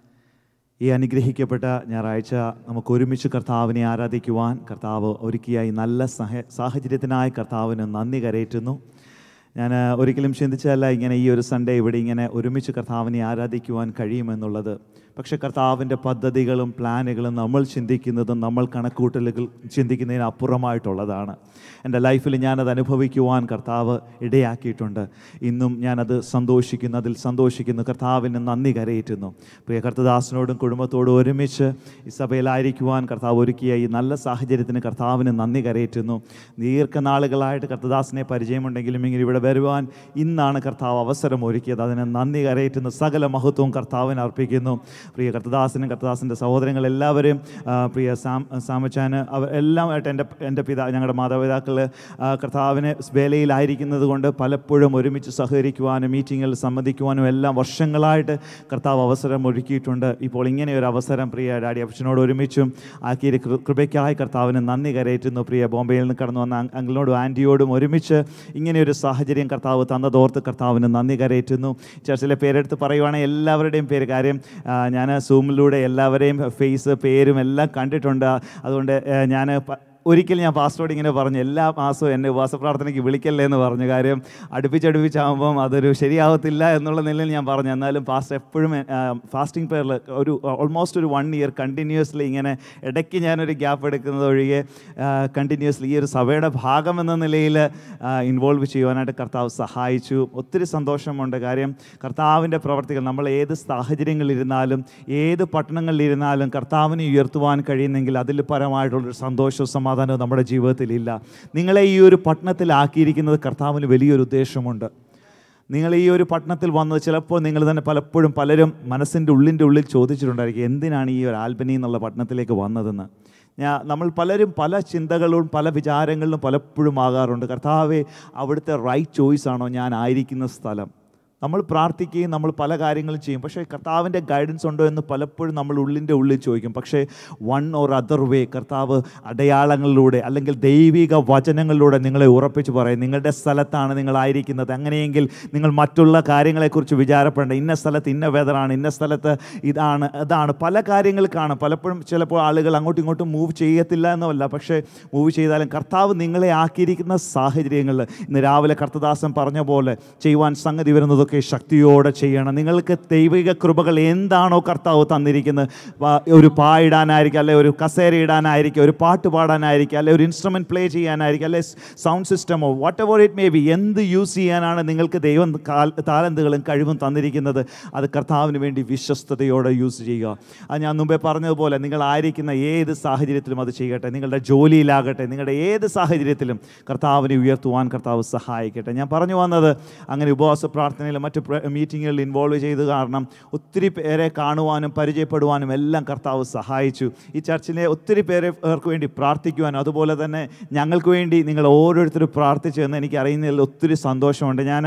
ഈ അനുഗ്രഹിക്കപ്പെട്ട ഞായറാഴ്ച നമുക്ക് ഒരുമിച്ച് കർത്താവിനെ ആരാധിക്കുവാൻ കർത്താവ് ഒരുക്കിയ ഈ നല്ല സഹ സാഹചര്യത്തിനായി കർത്താവിന് നന്ദി കരയറ്റുന്നു. ഞാൻ ഒരിക്കലും ചിന്തിച്ചതല്ല ഇങ്ങനെ ഈ ഒരു സൺഡേ ഇവിടെ ഇങ്ങനെ ഒരുമിച്ച് കർത്താവിനെ ആരാധിക്കുവാൻ കഴിയുമെന്നുള്ളത്. പക്ഷേ കർത്താവിൻ്റെ പദ്ധതികളും പ്ലാനുകളും നമ്മൾ ചിന്തിക്കുന്നതും നമ്മൾ കണക്കൂട്ടലുകൾ ചിന്തിക്കുന്നതിന് അപ്പുറമായിട്ടുള്ളതാണ്. എൻ്റെ ലൈഫിൽ ഞാനത് അനുഭവിക്കുവാൻ കർത്താവ് ഇടയാക്കിയിട്ടുണ്ട്. ഇന്നും ഞാനത് സന്തോഷിക്കുന്നു, അതിൽ സന്തോഷിക്കുന്നു. കർത്താവിന് നന്ദി കരയേറ്റുന്നു. പ്രിയ കർത്തദാസനോടും കുടുംബത്തോടും ഒരുമിച്ച് ഈ സഭയിലായിരിക്കുവാൻ കർത്താവ് ഒരുക്കിയ ഈ നല്ല സാഹചര്യത്തിന് കർത്താവിന് നന്ദി കരയേറ്റുന്നു. ദീർഘനാളുകളായിട്ട് കർത്തദാസനെ പരിചയമുണ്ടെങ്കിലും ഇങ്ങനെ ഇവിടെ വരുവാൻ ഇന്നാണ് കർത്താവ് അവസരം ഒരുക്കിയത്. അതിന് നന്ദി കരയേറ്റുന്നു. സകല മഹത്വവും കർത്താവിന് അർപ്പിക്കുന്നു. പ്രിയ കർത്തദാസനും കർത്തദാസൻ്റെ സഹോദരങ്ങൾ എല്ലാവരും, പ്രിയ സാം സാമച്ചാന് അവർ എല്ലാമായിട്ട് എൻ്റെ എൻ്റെ പിതാ ഞങ്ങളുടെ മാതാപിതാക്കൾ കർത്താവിന് വേലയിലായിരിക്കുന്നത് കൊണ്ട് പലപ്പോഴും ഒരുമിച്ച് സഹകരിക്കുവാനും മീറ്റിങ്ങുകളിൽ സംബന്ധിക്കുവാനും എല്ലാം വർഷങ്ങളായിട്ട് കർത്താവ് അവസരം ഒരുക്കിയിട്ടുണ്ട്. ഇപ്പോൾ ഇങ്ങനെ ഒരു അവസരം പ്രിയ ഡാഡി അപ്പച്ചനോട് ഒരുമിച്ചും ആക്കിയ കൃപയ്ക്കായി കർത്താവിന് നന്ദി കരയേറ്റുന്നു. പ്രിയ ബോംബെയിൽ നിന്ന് കടന്നു വന്ന അങ്കിളിനോടും ആൻറ്റിയോടും ഒരുമിച്ച് ഇങ്ങനെയൊരു സാഹചര്യം കർത്താവ് തന്നതോർത്ത് കർത്താവിന് നന്ദി കരയേറ്റുന്നു. ചർച്ചിലെ പേരെടുത്ത് പറയുവാണെങ്കിൽ എല്ലാവരുടെയും പേര്, കാര്യം ഞാൻ സൂമിലൂടെ എല്ലാവരെയും ഫേസ് പേരും എല്ലാം കണ്ടിട്ടുണ്ട്. അതുകൊണ്ട് ഞാൻ ഒരിക്കൽ ഞാൻ പാസ്റ്ററോട് ഇങ്ങനെ പറഞ്ഞു, എല്ലാ മാസവും എന്നെ ഉപവാസ പ്രാർത്ഥനയ്ക്ക് വിളിക്കല്ലേ എന്ന് പറഞ്ഞു. കാര്യം അടുപ്പിച്ചടുപ്പിച്ചാകുമ്പം അതൊരു ശരിയാവത്തില്ല എന്നുള്ള നിലയിൽ ഞാൻ പറഞ്ഞു. എന്നാലും പാസ്റ്റർ എപ്പോഴും ഫാസ്റ്റിംഗ് പ്രയറിൽ ഒരു ഓൾമോസ്റ്റ് ഒരു വൺ ഇയർ കണ്ടിന്യൂസ്ലി ഇങ്ങനെ ഇടയ്ക്ക് ഞാനൊരു ഗ്യാപ്പ് എടുക്കുന്നത് ഒഴികെ കണ്ടിന്യൂസ്ലി ഈ ഒരു സഭയുടെ ഭാഗം എന്ന നിലയിൽ ഇൻവോൾവ് ചെയ്യുവാനായിട്ട് കർത്താവ് സഹായിച്ചു. ഒത്തിരി സന്തോഷമുണ്ട്. കാര്യം കർത്താവിൻ്റെ പ്രവർത്തികൾ നമ്മൾ ഏത് സാഹചര്യങ്ങളിലിരുന്നാലും ഏത് പട്ടണങ്ങളിലിരുന്നാലും കർത്താവിനെ ഉയർത്തുവാൻ കഴിയുന്നെങ്കിൽ അതിൽ പരമായിട്ടുള്ളൊരു സന്തോഷവും സമാധാനം നമ്മുടെ ജീവിതത്തിലില്ല. നിങ്ങളെ ഈ ഒരു പട്ടണത്തിലാക്കിയിരിക്കുന്നത് കർത്താവിന് വലിയൊരു ഉദ്ദേശമുണ്ട്. നിങ്ങൾ ഈ ഒരു പട്ടണത്തിൽ വന്നത് ചിലപ്പോൾ നിങ്ങൾ തന്നെ പലപ്പോഴും പലരും മനസ്സിൻ്റെ ഉള്ളിൻ്റെ ഉള്ളിൽ ചോദിച്ചിട്ടുണ്ടായിരിക്കും, എന്തിനാണ് ഈ ഒരു ആൽബനി എന്നുള്ള പട്ടണത്തിലേക്ക് വന്നതെന്ന്. ഞാൻ നമ്മൾ പലരും പല ചിന്തകളും പല വിചാരങ്ങളിലും പലപ്പോഴും ആകാറുണ്ട്. കർത്താവേ, അവിടുത്തെ റൈറ്റ് ചോയ്സാണോ ഞാൻ ആയിരിക്കുന്ന സ്ഥലം? നമ്മൾ പ്രാർത്ഥിക്കുകയും നമ്മൾ പല കാര്യങ്ങളും ചെയ്യും, പക്ഷേ കർത്താവിൻ്റെ ഗൈഡൻസ് ഉണ്ടോ എന്ന് പലപ്പോഴും നമ്മൾ ഉള്ളിൻ്റെ ഉള്ളിൽ ചോദിക്കും. പക്ഷേ വൺ ഓർ അതർ വേ കർത്താവ് അടയാളങ്ങളിലൂടെ അല്ലെങ്കിൽ ദൈവിക വചനങ്ങളിലൂടെ നിങ്ങളെ ഉറപ്പിച്ച് പറയും, നിങ്ങളുടെ സ്ഥലത്താണ് നിങ്ങളായിരിക്കുന്നത്. അങ്ങനെയെങ്കിൽ നിങ്ങൾ മറ്റുള്ള കാര്യങ്ങളെക്കുറിച്ച് വിചാരപ്പെടേണ്ട. ഇന്ന സ്ഥലത്ത് ഇന്ന വെതറാണ്, ഇന്ന സ്ഥലത്ത് ഇതാണ് അതാണ് പല കാര്യങ്ങൾ കാണും. പലപ്പോഴും ചിലപ്പോൾ ആളുകൾ അങ്ങോട്ടും ഇങ്ങോട്ടും മൂവ് ചെയ്യത്തില്ല എന്നല്ല, പക്ഷേ മൂവ് ചെയ്താലും കർത്താവ് നിങ്ങളെ ആക്കിയിരിക്കുന്ന സാഹചര്യങ്ങളിൽ ഇന്ന് രാവിലെ കർത്തദാസൻ പറഞ്ഞ പോലെ ചെയ്യുവാൻ സംഗതി വരുന്നതൊക്കെ ശക്തിയോടെ ചെയ്യണം. നിങ്ങൾക്ക് ദൈവിക കൃപകൾ എന്താണോ കർത്താവ് തന്നിരിക്കുന്നത്, ഒരു പായിടാനായിരിക്കും, അല്ലെ ഒരു കസേര ഇടാനായിരിക്കും, ഒരു പാട്ട് പാടാനായിരിക്കും, അല്ലെ ഒരു ഇൻസ്ട്രുമെൻറ്റ് പ്ലേ ചെയ്യാനായിരിക്കും, അല്ലെ സൗണ്ട് സിസ്റ്റമോ whatever it may be, എന്ത് യൂസ് ചെയ്യാനാണ് നിങ്ങൾക്ക് ദൈവം താലന്തുകളും കഴിവും തന്നിരിക്കുന്നത്, അത് കർത്താവിന് വേണ്ടി വിശ്വസ്തയോടെ യൂസ് ചെയ്യുക. അത് ഞാൻ മുമ്പേ പറഞ്ഞതുപോലെ നിങ്ങളായിരിക്കുന്ന ഏത് സാഹചര്യത്തിലും അത് ചെയ്യട്ടെ. നിങ്ങളുടെ ജോലിയിലാകട്ടെ, നിങ്ങളുടെ ഏത് സാഹചര്യത്തിലും കർത്താവിനെ ഉയർത്തുവാൻ കർത്താവ് സഹായിക്കട്ടെ. ഞാൻ പറഞ്ഞു വന്നത് അങ്ങനെ ഉപവാസ പ്രാർത്ഥനയിലും മറ്റ് മീറ്റിങ്ങുകളിൽ ഇൻവോൾവ് ചെയ്ത് കാരണം ഒത്തിരി പേരെ കാണുവാനും പരിചയപ്പെടുവാനും എല്ലാം കർത്താവ് സഹായിച്ചു. ഈ ചർച്ചിലെ ഒത്തിരി പേരെ പേർക്ക് വേണ്ടി പ്രാർത്ഥിക്കുവാനും അതുപോലെ തന്നെ ഞങ്ങൾക്ക് വേണ്ടി നിങ്ങൾ ഓരോരുത്തരും പ്രാർത്ഥിച്ചു എന്ന് എനിക്ക് അറിയുന്നതിൽ ഒത്തിരി സന്തോഷമുണ്ട്. ഞാൻ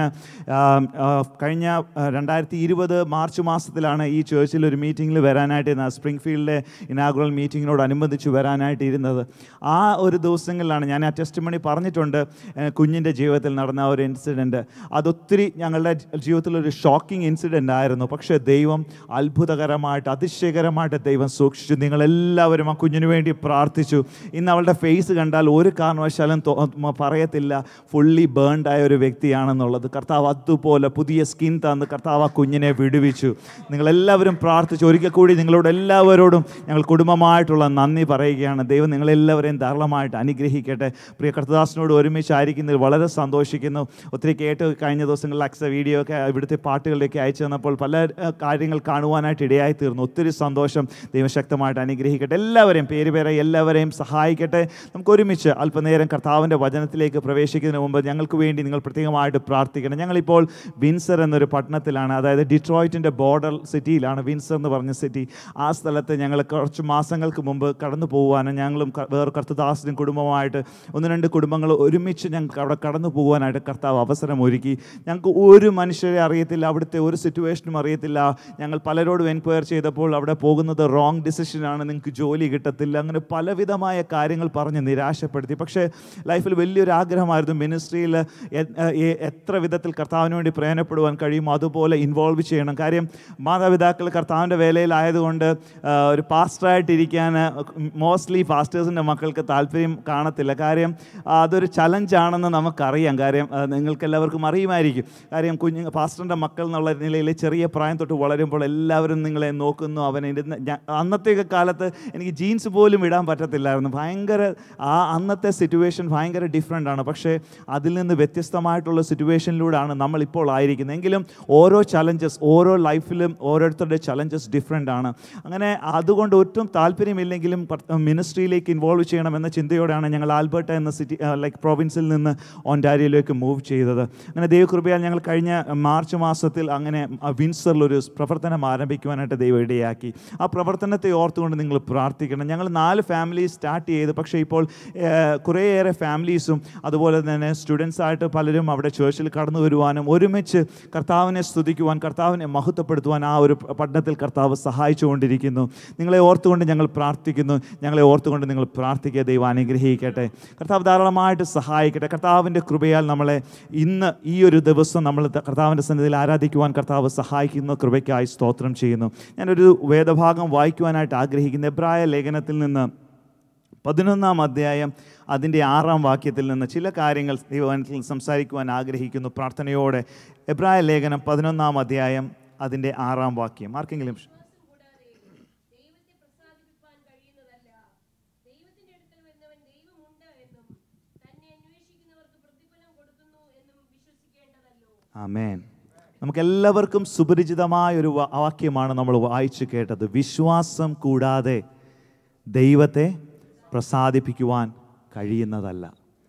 കഴിഞ്ഞ രണ്ടായിരത്തി ഇരുപത് മാർച്ച് മാസത്തിലാണ് ഈ ചേർച്ചിൽ ഒരു മീറ്റിങ്ങിൽ വരാനായിട്ട് ഇരുന്നത്. സ്പ്രിംഗ് ഫീൽഡിലെ ഇനാഗുറൽ മീറ്റിങ്ങിനോടനുബന്ധിച്ച് വരാനായിട്ട് ഇരുന്നത്. ആ ഒരു ദിവസങ്ങളിലാണ് ഞാൻ ആ ടെസ്റ്റ് മണി പറഞ്ഞിട്ടുണ്ട്, കുഞ്ഞിൻ്റെ ജീവിതത്തിൽ നടന്ന ഒരു ഇൻസിഡൻറ്റ്. അതൊത്തിരി ഞങ്ങളുടെ ജീവിതത്തിലൊരു ഷോക്കിംഗ് ഇൻസിഡൻ്റ് ആയിരുന്നു. പക്ഷേ ദൈവം അത്ഭുതകരമായിട്ട് അതിശയകരമായിട്ട് ദൈവം സൂക്ഷിച്ചു. നിങ്ങളെല്ലാവരും ആ കുഞ്ഞിന് വേണ്ടി പ്രാർത്ഥിച്ചു. ഇന്ന് അവളുടെ ഫേസ് കണ്ടാൽ ഒരു കാരണവശാലും പറയത്തില്ല ഫുള്ളി ബേൺഡ് ആയ ഒരു വ്യക്തിയാണെന്നുള്ളത്. കർത്താവ് അതുപോലെ പുതിയ സ്കിൻ തന്ന് കർത്താവ് ആ കുഞ്ഞിനെ വിടുവിച്ചു. നിങ്ങളെല്ലാവരും പ്രാർത്ഥിച്ചു. ഒരിക്കൽ കൂടി നിങ്ങളോട് എല്ലാവരോടും ഞങ്ങൾ കുടുംബമായിട്ടുള്ള നന്ദി പറയുകയാണ്. ദൈവം നിങ്ങളെല്ലാവരെയും ധാരാളമായിട്ട് അനുഗ്രഹിക്കട്ടെ. പ്രിയ കർത്തദാസനോട് ഒരുമിച്ചായിരിക്കുന്നതിൽ വളരെ സന്തോഷിക്കുന്നു. ഒത്തിരി കേട്ട് കഴിഞ്ഞ ദിവസങ്ങളിൽ അക്സ വീഡിയോ ഒക്കെ ഇവിടുത്തെ പാട്ടുകളിലേക്ക് അയച്ചു തന്നപ്പോൾ പല കാര്യങ്ങൾ കാണുവാനായിട്ട് ഇടയായി തീർന്നു. ഒത്തിരി സന്തോഷം. ദൈവശക്തമായിട്ട് അനുഗ്രഹിക്കട്ടെ. എല്ലാവരെയും പേര് പേരെ എല്ലാവരെയും സഹായിക്കട്ടെ. നമുക്ക് ഒരുമിച്ച് അല്പനേരം കർത്താവിൻ്റെ വചനത്തിലേക്ക് പ്രവേശിക്കുന്നതിന് മുമ്പ് ഞങ്ങൾക്ക് വേണ്ടി നിങ്ങൾ പ്രത്യേകമായിട്ട് പ്രാർത്ഥിക്കണം. ഞങ്ങളിപ്പോൾ വിൻസർ എന്നൊരു പട്ടണത്തിലാണ്, അതായത് ഡിട്രോയിറ്റിൻ്റെ ബോർഡർ സിറ്റിയിലാണ് വിൻസർ എന്ന് പറഞ്ഞ സിറ്റി. ആ സ്ഥലത്ത് ഞങ്ങൾ കുറച്ച് മാസങ്ങൾക്ക് മുമ്പ് കടന്നു പോകുവാനും ഞങ്ങളും വേറെ കർത്തദാസിനും കുടുംബമായിട്ട് ഒന്ന് രണ്ട് കുടുംബങ്ങൾ ഒരുമിച്ച് ഞങ്ങൾക്ക് അവിടെ കടന്നു പോകുവാനായിട്ട് കർത്താവ് അവസരം ഒരുക്കി. ഞങ്ങൾക്ക് ഒരു മനുഷ്യരെ അറിയത്തില്ല, അവിടുത്തെ ഒരു സിറ്റുവേഷനും അറിയത്തില്ല. ഞങ്ങൾ പലരോടും എൻക്വയർ ചെയ്തപ്പോൾ അവിടെ പോകുന്നത് റോങ് ഡിസിഷനാണ്, നിങ്ങൾക്ക് ജോലി കിട്ടത്തില്ല, അങ്ങനെ പലവിധമായ കാര്യങ്ങൾ പറഞ്ഞ് നിരാശപ്പെടുത്തി. പക്ഷേ ലൈഫിൽ വലിയൊരു ആഗ്രഹമായിരുന്നു മിനിസ്ട്രിയിൽ എത്ര വിധത്തിൽ കർത്താവിന് വേണ്ടി പ്രയോജനപ്പെടുവാൻ കഴിയുമോ അതുപോലെ ഇൻവോൾവ് ചെയ്യണം. കാര്യം മാതാപിതാക്കൾ കർത്താവിൻ്റെ വേലയിലായതുകൊണ്ട് ഒരു പാസ്റ്ററായിട്ടിരിക്കാൻ മോസ്റ്റ്ലി പാസ്റ്റേഴ്സിൻ്റെ മക്കൾക്ക് താല്പര്യം കാണത്തില്ല. കാര്യം അതൊരു ചലഞ്ചാണെന്ന് നമുക്കറിയാം. കാര്യം നിങ്ങൾക്കെല്ലാവർക്കും അറിയുമായിരിക്കും. കാര്യം കുഞ്ഞു പാസ്റ്ററിൻ്റെ മക്കൾ എന്നുള്ള നിലയിൽ ചെറിയ പ്രായം തൊട്ട് വളരുമ്പോൾ എല്ലാവരും നിങ്ങളെ നോക്കുന്നു. അവനെ അന്നത്തെയൊക്കെ കാലത്ത് എനിക്ക് ജീൻസ് പോലും ഇടാൻ പറ്റത്തില്ലായിരുന്നു. ഭയങ്കര ആ അന്നത്തെ സിറ്റുവേഷൻ ഭയങ്കര ഡിഫറെൻ്റ് ആണ്. പക്ഷേ അതിൽ നിന്ന് വ്യത്യസ്തമായിട്ടുള്ള സിറ്റുവേഷനിലൂടെയാണ് നമ്മളിപ്പോൾ ആയിരിക്കുന്നത്. എങ്കിലും ഓരോ ചലഞ്ചസ്, ഓരോ ലൈഫിലും ഓരോരുത്തരുടെ ചലഞ്ചസ് ഡിഫറെൻ്റ് ആണ്. അങ്ങനെ അതുകൊണ്ട് ഒട്ടും താല്പര്യമില്ലെങ്കിലും മിനിസ്ട്രിയിലേക്ക് ഇൻവോൾവ് ചെയ്യണം എന്ന ചിന്തയോടെയാണ് ഞങ്ങൾ ആൽബർട്ട എന്ന സിറ്റി ലൈക്ക് പ്രൊവിൻസിൽ നിന്ന് ഓണ്ടാരിയോയിലേക്ക് മൂവ് ചെയ്തത്. അങ്ങനെ ദൈവകൃപയാൽ ഞങ്ങൾ കഴിഞ്ഞ മാർച്ച് മാസത്തിൽ അങ്ങനെ വിൻസറിലൊരു പ്രവർത്തനം ആരംഭിക്കുവാനായിട്ട് ദൈവം ഇടയാക്കി. ആ പ്രവർത്തനത്തെ ഓർത്തുകൊണ്ട് നിങ്ങൾ പ്രാർത്ഥിക്കണം. ഞങ്ങൾ നാല് ഫാമിലീസ് സ്റ്റാർട്ട് ചെയ്ത്, പക്ഷേ ഇപ്പോൾ കുറേയേറെ ഫാമിലീസും അതുപോലെ തന്നെ സ്റ്റുഡൻസായിട്ട് പലരും അവിടെ ചേർച്ചിൽ കടന്നു വരുവാനും ഒരുമിച്ച് കർത്താവിനെ സ്തുതിക്കുവാൻ, കർത്താവിനെ മഹത്വപ്പെടുത്തുവാൻ ആ ഒരു പഠനത്തിൽ കർത്താവ് സഹായിച്ചുകൊണ്ടിരിക്കുന്നു. നിങ്ങളെ ഓർത്തുകൊണ്ട് ഞങ്ങൾ പ്രാർത്ഥിക്കുന്നു. ഞങ്ങളെ ഓർത്തുകൊണ്ട് നിങ്ങൾ പ്രാർത്ഥിക്കുക. ദൈവം അനുഗ്രഹിക്കട്ടെ. കർത്താവ് ധാരാളമായിട്ട് സഹായിക്കട്ടെ. കർത്താവിൻ്റെ കൃപയാൽ നമ്മളെ ഇന്ന് ഈ ഒരു ദിവസം നമ്മൾ കർത്താവിൻ്റെ സന്നിധിയിൽ ആരാധിക്കുവാൻ കർത്താവ് സഹായിക്കുന്ന കൃപയ്ക്കായി സ്തോത്രം ചെയ്യുന്നു. ഞാനൊരു വേദഭാഗം വായിക്കുവാനായിട്ട് ആഗ്രഹിക്കുന്നു. എബ്രായ ലേഖനത്തിൽ നിന്ന് പതിനൊന്നാം അധ്യായം അതിൻ്റെ ആറാം വാക്യത്തിൽ നിന്ന് ചില കാര്യങ്ങൾ ദൈവവചനത്തിൽ സംസാരിക്കുവാൻ ആഗ്രഹിക്കുന്നു പ്രാർത്ഥനയോടെ. എബ്രായ ലേഖനം പതിനൊന്നാം അധ്യായം അതിൻ്റെ ആറാം വാക്യം. ആർക്കെങ്കിലും ആമേൻ. നമുക്കെല്ലാവർക്കും സുപരിചിതമായൊരു വാക്യമാണ് നമ്മൾ വായിച്ചു കേട്ടത്. വിശ്വാസം കൂടാതെ ദൈവത്തെ പ്രസാദിപ്പിക്കുവാൻ കഴിയുന്നതല്ല.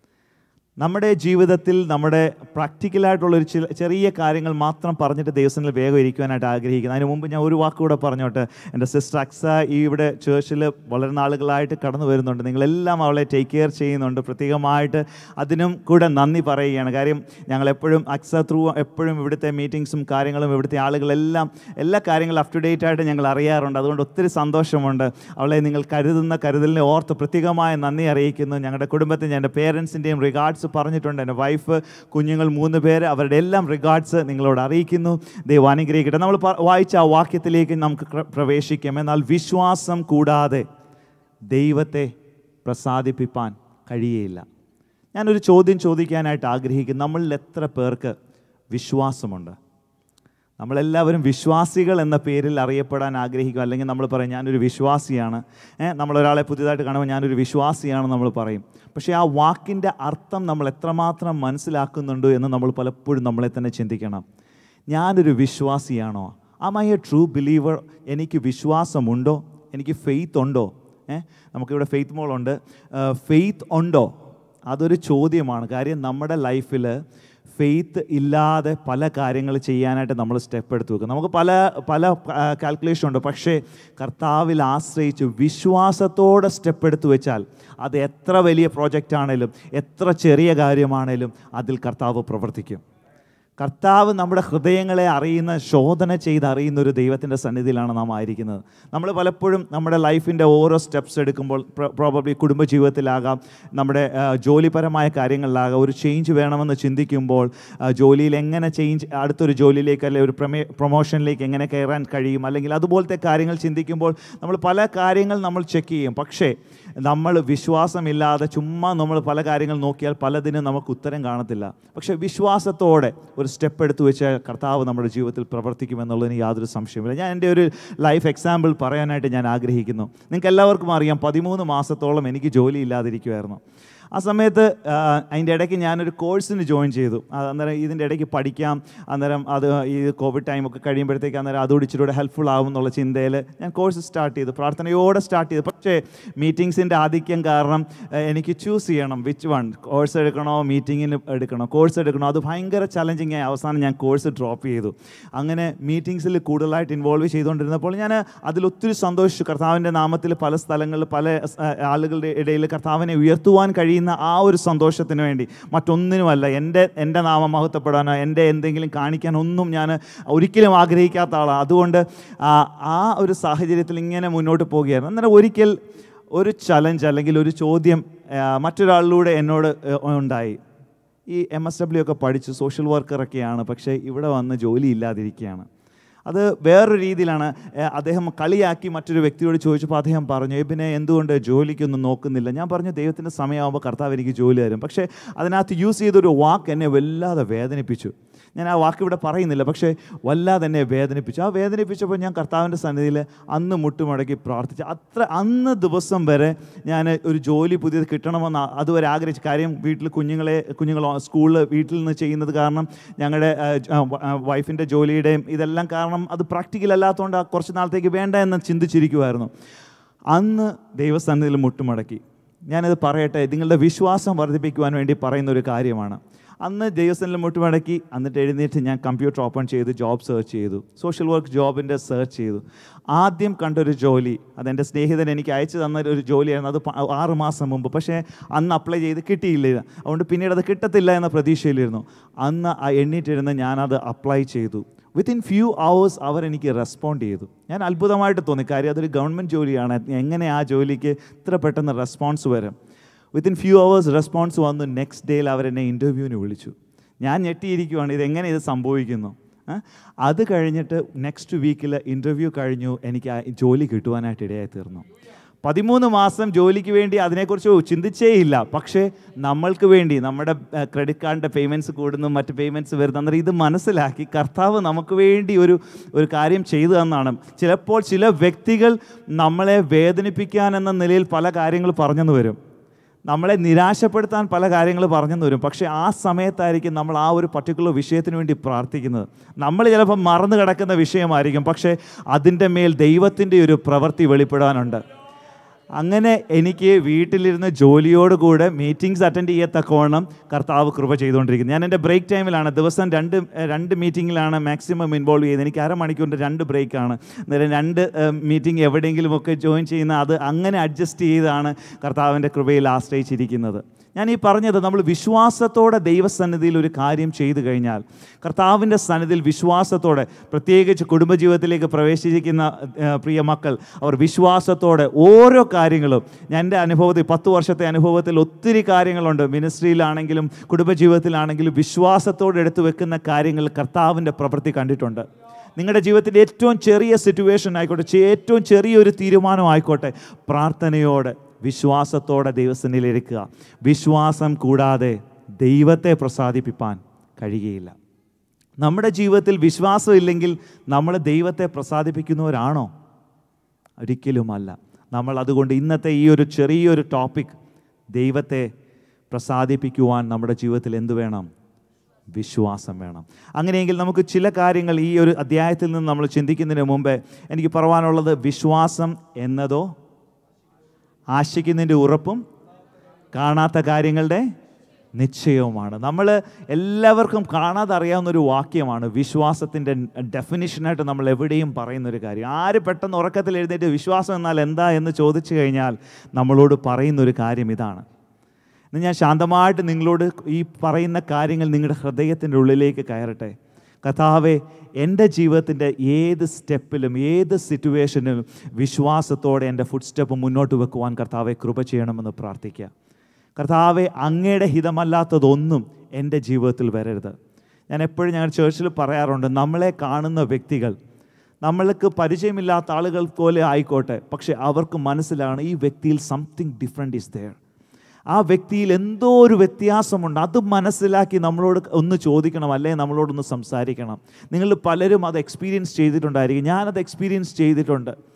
നമ്മുടെ ജീവിതത്തിൽ നമ്മുടെ പ്രാക്ടിക്കലായിട്ടുള്ളൊരു ചില ചെറിയ കാര്യങ്ങൾ മാത്രം പറഞ്ഞിട്ട് ദൈവസന്നിധിയിൽ വേഗം ഇരിക്കുവാനായിട്ട് ആഗ്രഹിക്കുന്നു. അതിന് മുമ്പ് ഞാൻ ഒരു വാക്കുകൂടെ പറഞ്ഞോട്ടെ. എൻ്റെ സിസ്റ്റർ അക്സ ഈ ഇവിടെ ചേർച്ചിൽ വളരെ നാളുകളായിട്ട് കടന്നു വരുന്നുണ്ട്. നിങ്ങളെല്ലാം അവളെ ടേക്ക് കെയർ ചെയ്യുന്നുണ്ട്. പ്രത്യേകമായിട്ട് അതിനും കൂടെ നന്ദി പറയുകയാണ്. കാര്യം ഞങ്ങളെപ്പോഴും അക്സ ത്രൂ എപ്പോഴും ഇവിടുത്തെ മീറ്റിങ്സും കാര്യങ്ങളും ഇവിടുത്തെ ആളുകളെല്ലാം എല്ലാ കാര്യങ്ങളും അപ് ടു ഡേറ്റ് ആയിട്ട് ഞങ്ങൾ അറിയാറുണ്ട്. അതുകൊണ്ട് ഒത്തിരി സന്തോഷമുണ്ട്. അവളെ നിങ്ങൾ കരുതുന്ന കരുതലിനെ ഓർത്ത് പ്രത്യേകമായ നന്ദി അറിയിക്കുന്നു. ഞങ്ങളുടെ കുടുംബത്തിൽ എൻ്റെ പേരൻസിൻ്റെയും റിഗാർഡ്സ് പറഞ്ഞിട്ടുണ്ട്. എൻ്റെ വൈഫ്, കുഞ്ഞുങ്ങൾ മൂന്ന് പേര്, അവരുടെ എല്ലാം റിഗാർഡ്സ് നിങ്ങളോട് അറിയിക്കുന്നു. ദൈവം അനുഗ്രഹിക്കട്ടെ. നമ്മൾ വായിച്ച ആ വാക്യത്തിലേക്ക് നമുക്ക് പ്രവേശിക്കാം. എന്നാൽ വിശ്വാസം കൂടാതെ ദൈവത്തെ പ്രസാദിപ്പിക്കാൻ കഴിയുകയില്ല. ഞാനൊരു ചോദ്യം ചോദിക്കാനായിട്ട് ആഗ്രഹിക്കുന്നു. നമ്മളിൽ എത്ര പേർക്ക് വിശ്വാസമുണ്ട്? നമ്മളെല്ലാവരും വിശ്വാസികൾ എന്ന പേരിൽ അറിയപ്പെടാൻ ആഗ്രഹിക്കും. അല്ലെങ്കിൽ നമ്മൾ പറയും ഞാനൊരു വിശ്വാസിയാണ്. നമ്മളൊരാളെ പുതിയതായിട്ട് കാണുമ്പോൾ ഞാനൊരു വിശ്വാസിയാണെന്ന് നമ്മൾ പറയും. പക്ഷേ ആ വാക്കിൻ്റെ അർത്ഥം നമ്മൾ എത്രമാത്രം മനസ്സിലാക്കുന്നുണ്ട് എന്ന് നമ്മൾ പലപ്പോഴും നമ്മളെ തന്നെ ചിന്തിക്കണം. ഞാനൊരു വിശ്വാസിയാണോ? Am I a true believer? എനിക്ക് വിശ്വാസമുണ്ടോ? എനിക്ക് ഫെയ്ത്ത് ഉണ്ടോ? ഏഹ് നമുക്കിവിടെ ഫെയ്ത്ത് മോളുണ്ട്. ഫെയ്ത്ത് ഉണ്ടോ? അതൊരു ചോദ്യമാണ്. കാര്യം നമ്മുടെ ലൈഫിൽ ഫെയ്ത്ത് ഇല്ലാതെ പല കാര്യങ്ങൾ ചെയ്യാനായിട്ട് നമ്മൾ സ്റ്റെപ്പ് എടുത്ത് വെക്കും. നമുക്ക് പല പല കാൽക്കുലേഷൻ ഉണ്ട്. പക്ഷേ കർത്താവിൽ ആശ്രയിച്ച് വിശ്വാസത്തോടെ സ്റ്റെപ്പ് എടുത്ത് വെച്ചാൽ അത് എത്ര വലിയ പ്രോജക്റ്റ് ആണേലും എത്ര ചെറിയ കാര്യമാണേലും അതിൽ കർത്താവ് പ്രവർത്തിക്കും. കർത്താവ് നമ്മുടെ ഹൃദയങ്ങളെ അറിയുന്ന, ശോധന ചെയ്ത് അറിയുന്ന ഒരു ദൈവത്തിൻ്റെ സന്നിധിയിലാണ് നാം ആയിരിക്കുന്നത്. നമ്മൾ പലപ്പോഴും നമ്മുടെ ലൈഫിൻ്റെ ഓരോ സ്റ്റെപ്സ് എടുക്കുമ്പോൾ, പ്രോബബ്ലി കുടുംബജീവിതത്തിലാകാം, നമ്മുടെ ജോലിപരമായ കാര്യങ്ങളിലാകാം, ഒരു ചേഞ്ച് വേണമെന്ന് ചിന്തിക്കുമ്പോൾ ജോലിയിൽ എങ്ങനെ ചേഞ്ച്, അടുത്തൊരു ജോലിയിലേക്ക് അല്ലെങ്കിൽ ഒരു പ്രമേ പ്രൊമോഷനിലേക്ക് എങ്ങനെ കയറാൻ കഴിയും, അല്ലെങ്കിൽ അതുപോലത്തെ കാര്യങ്ങൾ ചിന്തിക്കുമ്പോൾ നമ്മൾ പല കാര്യങ്ങൾ നമ്മൾ ചെക്ക് ചെയ്യും. പക്ഷേ നമ്മൾ വിശ്വാസമില്ലാതെ ചുമ്മാ നമ്മൾ പല കാര്യങ്ങൾ നോക്കിയാൽ പലതിനും നമുക്ക് ഉത്തരം കാണത്തില്ല. പക്ഷേ വിശ്വാസത്തോടെ ഒരു സ്റ്റെപ്പ് എടുത്തു വെച്ചാൽ കർത്താവ് നമ്മുടെ ജീവിതത്തിൽ പ്രവർത്തിക്കുമെന്നുള്ളതിന് യാതൊരു സംശയമില്ല. ഞാൻ എൻ്റെ ഒരു ലൈഫ് എക്സാമ്പിൾ പറയാനായിട്ട് ഞാൻ ആഗ്രഹിക്കുന്നു. നിങ്ങൾക്ക് എല്ലാവർക്കും അറിയാം, പതിമൂന്ന് മാസത്തോളം എനിക്ക് ജോലി ഇല്ലാതിരിക്കുമായിരുന്നു. ആ സമയത്ത് അതിൻ്റെ ഇടയ്ക്ക് ഞാനൊരു കോഴ്സിന് ജോയിൻ ചെയ്തു. അന്നേരം ഇതിൻ്റെ ഇടയ്ക്ക് പഠിക്കാം, അന്നേരം അത് ഈ കോവിഡ് ടൈമൊക്കെ കഴിയുമ്പോഴത്തേക്ക് അന്നേരം അതുകൂടി ഇച്ചിരി ഹെൽപ്ഫുൾ ആകും എന്നുള്ള ചിന്തയിൽ ഞാൻ കോഴ്സ് സ്റ്റാർട്ട് ചെയ്തു, പ്രാർത്ഥനയോടെ സ്റ്റാർട്ട് ചെയ്തു. പക്ഷേ മീറ്റിങ്സിൻ്റെ ആധിക്യം കാരണം എനിക്ക് ചൂസ് ചെയ്യണം വിച്ച് വൺ, കോഴ്സ് എടുക്കണോ മീറ്റിങ്ങിന് എടുക്കണോ, കോഴ്സ് എടുക്കണോ. അത് ഭയങ്കര ചലഞ്ചിങ് ആയി. അവസാനം ഞാൻ കോഴ്സ് ഡ്രോപ്പ് ചെയ്തു. അങ്ങനെ മീറ്റിങ്സിൽ കൂടുതലായിട്ട് ഇൻവോൾവ് ചെയ്തുകൊണ്ടിരുന്നപ്പോൾ ഞാൻ അതിലൊത്തിരി സന്തോഷിച്ചു. കർത്താവിൻ്റെ നാമത്തിൽ പല സ്ഥലങ്ങളിൽ പല ആളുകളുടെ ഇടയിൽ കർത്താവിനെ ഉയർത്തുവാൻ കഴിയുന്ന ആ ഒരു സന്തോഷത്തിന് വേണ്ടി, മറ്റൊന്നിനുമല്ല. എൻ്റെ എൻ്റെ നാമം മഹത്വപ്പെടാനോ എൻ്റെ എന്തെങ്കിലും കാണിക്കാൻ ഒന്നും ഞാൻ ഒരിക്കലും ആഗ്രഹിക്കാത്ത ആളാണ്. അതുകൊണ്ട് ആ ഒരു സാഹചര്യത്തിൽ ഇങ്ങനെ മുന്നോട്ട് പോവുകയായിരുന്നു. അന്നേരം ഒരിക്കൽ ഒരു ചലഞ്ച് അല്ലെങ്കിൽ ഒരു ചോദ്യം മറ്റൊരാളിലൂടെ എന്നോട് ഉണ്ടായി. ഈ എം എസ് ഡബ്ല്യു ഒക്കെ പഠിച്ച് സോഷ്യൽ വർക്കറൊക്കെയാണ്, പക്ഷേ ഇവിടെ വന്ന് ജോലി ഇല്ലാതിരിക്കുകയാണ്. അത് വേറൊരു രീതിയിലാണ്. അദ്ദേഹം കളിയാക്കി മറ്റൊരു വ്യക്തിയോട് ചോദിച്ചപ്പോൾ അദ്ദേഹം പറഞ്ഞു, എബിനെ എന്തുകൊണ്ട് ജോലിക്കൊന്നും നോക്കുന്നില്ല? ഞാൻ പറഞ്ഞു, ദൈവത്തിൻ്റെ സമയമാകുമ്പോൾ കർത്താവ് എനിക്ക് ജോലി തരും. പക്ഷേ അതിനകത്ത് യൂസ് ചെയ്തൊരു വാക്ക് എന്നെ വല്ലാതെ വേദനിപ്പിച്ചു. ഞാൻ ആ വാക്ക് ഇവിടെ പറയുന്നില്ല, പക്ഷേ വല്ലാതെ എന്നെ വേദനിപ്പിച്ചു. ആ വേദനിപ്പിച്ചപ്പോൾ ഞാൻ കർത്താവിൻ്റെ സന്നിധിയിൽ അന്ന് മുട്ടുമടക്കി പ്രാർത്ഥിച്ചു. അത്ര അന്ന് ദിവസം വരെ ഞാൻ ഒരു ജോലി പുതിയത് കിട്ടണമെന്ന് അതുവരെ ആഗ്രഹിച്ചു. കാര്യം വീട്ടിൽ കുഞ്ഞുങ്ങളെ കുഞ്ഞുങ്ങൾ സ്കൂളിൽ വീട്ടിൽ നിന്ന് ചെയ്യുന്നത് കാരണം, ഞങ്ങളുടെ വൈഫിൻ്റെ ജോലിയുടെയും ഇതെല്ലാം കാരണം അത് പ്രാക്ടിക്കൽ അല്ലാത്തതുകൊണ്ട് കുറച്ച് നാളത്തേക്ക് വേണ്ട എന്ന് ചിന്തിച്ചിരിക്കുമായിരുന്നു. അന്ന് ദൈവസന്നിധിയിൽ മുട്ടുമടക്കി. ഞാനത് പറയട്ടെ, നിങ്ങളുടെ വിശ്വാസം വർദ്ധിപ്പിക്കുവാൻ വേണ്ടി പറയുന്നൊരു കാര്യമാണ്. അന്ന് ദൈവസന്നിധിയിൽ മുട്ടുമടക്കി എന്നിട്ട് എഴുന്നേറ്റ് ഞാൻ കമ്പ്യൂട്ടർ ഓപ്പൺ ചെയ്ത് ജോബ് സെർച്ച് ചെയ്തു, സോഷ്യൽ വർക്ക് ജോബിൻ്റെ സെർച്ച് ചെയ്തു. ആദ്യം കണ്ടൊരു ജോലി, അതെൻ്റെ സ്നേഹിതൻ എനിക്ക് അയച്ചു തന്ന ഒരു ജോലിയായിരുന്നു. അത് ആറ് മാസം മുമ്പ്. പക്ഷേ അന്ന് അപ്ലൈ ചെയ്ത് കിട്ടിയില്ല. അതുകൊണ്ട് പിന്നീട് അത് കിട്ടത്തില്ല എന്ന പ്രതീക്ഷയിലിരുന്നു. അന്ന് ആ എണ്ണീറ്റിരുന്ന് ഞാനത് അപ്ലൈ ചെയ്തു. വിത്തിൻ ഫ്യൂ അവേഴ്സ് അവർ എനിക്ക് റെസ്പോണ്ട് ചെയ്തു. ഞാൻ അത്ഭുതമായിട്ട് തോന്നി. കാര്യം അതൊരു ഗവൺമെൻറ് ജോലിയാണ്. എങ്ങനെ ആ ജോലിക്ക് ഇത്ര പെട്ടെന്ന് റെസ്പോൺസ് വരും? വിത്തിൻ ഫ്യൂ അവേഴ്സ് റെസ്പോൺസ് വന്നു. നെക്സ്റ്റ് ഡേയിൽ അവരെന്നെ ഇൻ്റർവ്യൂവിന് വിളിച്ചു. ഞാൻ ഞെട്ടിയിരിക്കുവാണ്, ഇതെങ്ങനെ ഇത് സംഭവിക്കുന്നു. അത് കഴിഞ്ഞിട്ട് നെക്സ്റ്റ് വീക്കിൽ ഇൻ്റർവ്യൂ കഴിഞ്ഞു. എനിക്ക് ആ ജോലി കിട്ടുവാനായിട്ട് ഇടയായി തീർന്നു. പതിമൂന്ന് മാസം ജോലിക്ക് വേണ്ടി അതിനെക്കുറിച്ച് ചിന്തിച്ചേ ഇല്ല. പക്ഷേ നമ്മൾക്ക് വേണ്ടി നമ്മുടെ ക്രെഡിറ്റ് കാർഡിൻ്റെ പേയ്മെൻറ്റ്സ് കൂടുന്നു, മറ്റ് പേയ്മെൻറ്റ്സ് വരുന്നു. അന്നേരം ഇത് മനസ്സിലാക്കി കർത്താവ് നമുക്ക് വേണ്ടി ഒരു ഒരു കാര്യം ചെയ്തു തന്നാണ്. ചിലപ്പോൾ ചില വ്യക്തികൾ നമ്മളെ വേദനിപ്പിക്കാൻ എന്ന നിലയിൽ പല കാര്യങ്ങൾ പറഞ്ഞെന്ന് വരും, നമ്മളെ നിരാശപ്പെടുത്താൻ പല കാര്യങ്ങൾ പറഞ്ഞെന്ന് വരും. പക്ഷേ ആ സമയത്തായിരിക്കും നമ്മൾ ആ ഒരു പർട്ടിക്കുലർ വിഷയത്തിന് വേണ്ടി പ്രാർത്ഥിക്കുന്നത്. നമ്മൾ ചിലപ്പോൾ മറന്നു കിടക്കുന്ന വിഷയമായിരിക്കും, പക്ഷേ അതിൻ്റെ മേൽ ദൈവത്തിൻ്റെ ഒരു പ്രവൃത്തി വെളിപ്പെടാനുണ്ട്. അങ്ങനെ എനിക്ക് വീട്ടിലിരുന്ന് ജോലിയോടുകൂടെ മീറ്റിംഗ്സ് അറ്റൻഡ് ചെയ്യത്തക്കവണ്ണം കർത്താവ് കൃപ ചെയ്തുകൊണ്ടിരിക്കുന്നത്. ഞാൻ എൻ്റെ ബ്രേക്ക് ടൈമിലാണ്, ദിവസം രണ്ട് രണ്ട് മീറ്റിങ്ങിലാണ് മാക്സിമം ഇൻവോൾവ് ചെയ്യുന്നത്. എനിക്ക് അരമണിക്കൂറിൻ്റെ രണ്ട് ബ്രേക്കാണ്. അന്നേരം രണ്ട് മീറ്റിംഗ് എവിടെയെങ്കിലുമൊക്കെ ജോയിൻ ചെയ്യുന്ന അത് അങ്ങനെ അഡ്ജസ്റ്റ് ചെയ്താണ് കർത്താവിൻ്റെ കൃപയിൽ ആശ്രയിച്ചിരിക്കുന്നത്. ഞാൻ ഈ പറഞ്ഞത്, നമ്മൾ വിശ്വാസത്തോടെ ദൈവസന്നിധിയിൽ ഒരു കാര്യം ചെയ്തു കഴിഞ്ഞാൽ, കർത്താവിൻ്റെ സന്നിധിയിൽ വിശ്വാസത്തോടെ, പ്രത്യേകിച്ച് കുടുംബജീവിതത്തിലേക്ക് പ്രവേശിച്ചിരിക്കുന്ന പ്രിയ മക്കൾ, അവർ വിശ്വാസത്തോടെ ഓരോ കാര്യങ്ങളും, ഞാൻ എൻ്റെ അനുഭവത്തിൽ പത്ത് വർഷത്തെ അനുഭവത്തിൽ ഒത്തിരി കാര്യങ്ങളുണ്ട്. മിനിസ്ട്രിയിലാണെങ്കിലും കുടുംബജീവിതത്തിലാണെങ്കിലും വിശ്വാസത്തോടെ എടുത്തു വെക്കുന്ന കാര്യങ്ങൾ കർത്താവിൻ്റെ പ്രവൃത്തി കണ്ടിട്ടുണ്ട്. നിങ്ങളുടെ ജീവിതത്തിൻ്റെ ഏറ്റവും ചെറിയ സിറ്റുവേഷൻ ആയിക്കോട്ടെ, ഏറ്റവും ചെറിയൊരു തീരുമാനം ആയിക്കോട്ടെ, പ്രാർത്ഥനയോടെ വിശ്വാസത്തോടെ ദൈവസന്നിധിയിലിരിക്കുക. വിശ്വാസം കൂടാതെ ദൈവത്തെ പ്രസാദിപ്പിക്കാൻ കഴിയുകയില്ല. നമ്മുടെ ജീവിതത്തിൽ വിശ്വാസം ഇല്ലെങ്കിൽ നമ്മൾ ദൈവത്തെ പ്രസാദിപ്പിക്കുന്നവരാണോ? ഒരിക്കലുമല്ല. നമ്മൾ അതുകൊണ്ട് ഇന്നത്തെ ഈ ഒരു ചെറിയൊരു ടോപ്പിക്, ദൈവത്തെ പ്രസാദിപ്പിക്കുവാൻ നമ്മുടെ ജീവിതത്തിൽ എന്ത് വേണം? വിശ്വാസം വേണം. അങ്ങനെയെങ്കിൽ നമുക്ക് ചില കാര്യങ്ങൾ ഈ ഒരു അധ്യായത്തിൽ നിന്ന് നമ്മൾ ചിന്തിക്കുന്നതിന് മുമ്പേ എനിക്ക് പറയാനുള്ളത്, വിശ്വാസം എന്നതോ ആശിക്കുന്നതിൻ്റെ ഉറപ്പും കാണാത്ത കാര്യങ്ങളുടെ നിശ്ചയവുമാണ്. നമ്മൾ എല്ലാവർക്കും കാണാതെ അറിയാവുന്നൊരു വാക്യമാണ്. വിശ്വാസത്തിൻ്റെ ഡെഫിനിഷനായിട്ട് നമ്മൾ എവിടെയും പറയുന്നൊരു കാര്യം. ആര് പെട്ടെന്ന് ഉറക്കത്തിൽ എഴുന്നേറ്റ് വിശ്വാസം എന്നാൽ എന്താ എന്ന് ചോദിച്ചു കഴിഞ്ഞാൽ നമ്മളോട് പറയുന്നൊരു കാര്യം ഇതാണ്. ഇന്ന് ഞാൻ ശാന്തമായിട്ട് നിങ്ങളോട് ഈ പറയുന്ന കാര്യങ്ങൾ നിങ്ങളുടെ ഹൃദയത്തിൻ്റെ ഉള്ളിലേക്ക് കയറട്ടെ. കർത്താവേ, എൻ്റെ ജീവിതത്തിൻ്റെ ഏത് സ്റ്റെപ്പിലും ഏത് സിറ്റുവേഷനിലും വിശ്വാസത്തോടെ എൻ്റെ ഫുഡ് സ്റ്റെപ്പ് മുന്നോട്ട് വെക്കുവാൻ കർത്താവെ കൃപ ചെയ്യണമെന്ന് പ്രാർത്ഥിക്കുക. കർത്താവെ, അങ്ങയുടെ ഹിതമല്ലാത്തതൊന്നും എൻ്റെ ജീവിതത്തിൽ വരരുത്. ഞാൻ എപ്പോഴും ഞങ്ങൾ ചേർച്ചിൽ പറയാറുണ്ട്, നമ്മളെ കാണുന്ന വ്യക്തികൾ നമ്മൾക്ക് പരിചയമില്ലാത്ത ആളുകൾ പോലെ ആയിക്കോട്ടെ, പക്ഷെ അവർക്ക് മനസ്സിലാണ് ഈ വ്യക്തിയിൽ സംതിങ് ഡിഫറെൻ്റ് ഈസ് ദെയർ. ആ വ്യക്തിയിൽ എന്തോ ഒരു വ്യത്യാസമുണ്ട്. അത് മനസ്സിലാക്കി നമ്മളോട് ഒന്ന് ചോദിക്കണം, അല്ലെങ്കിൽ നമ്മളോടൊന്ന് സംസാരിക്കണം. നിങ്ങൾ പലരും അത് എക്സ്പീരിയൻസ് ചെയ്തിട്ടുണ്ടായിരിക്കും. ഞാനത് എക്സ്പീരിയൻസ് ചെയ്തിട്ടുണ്ട്.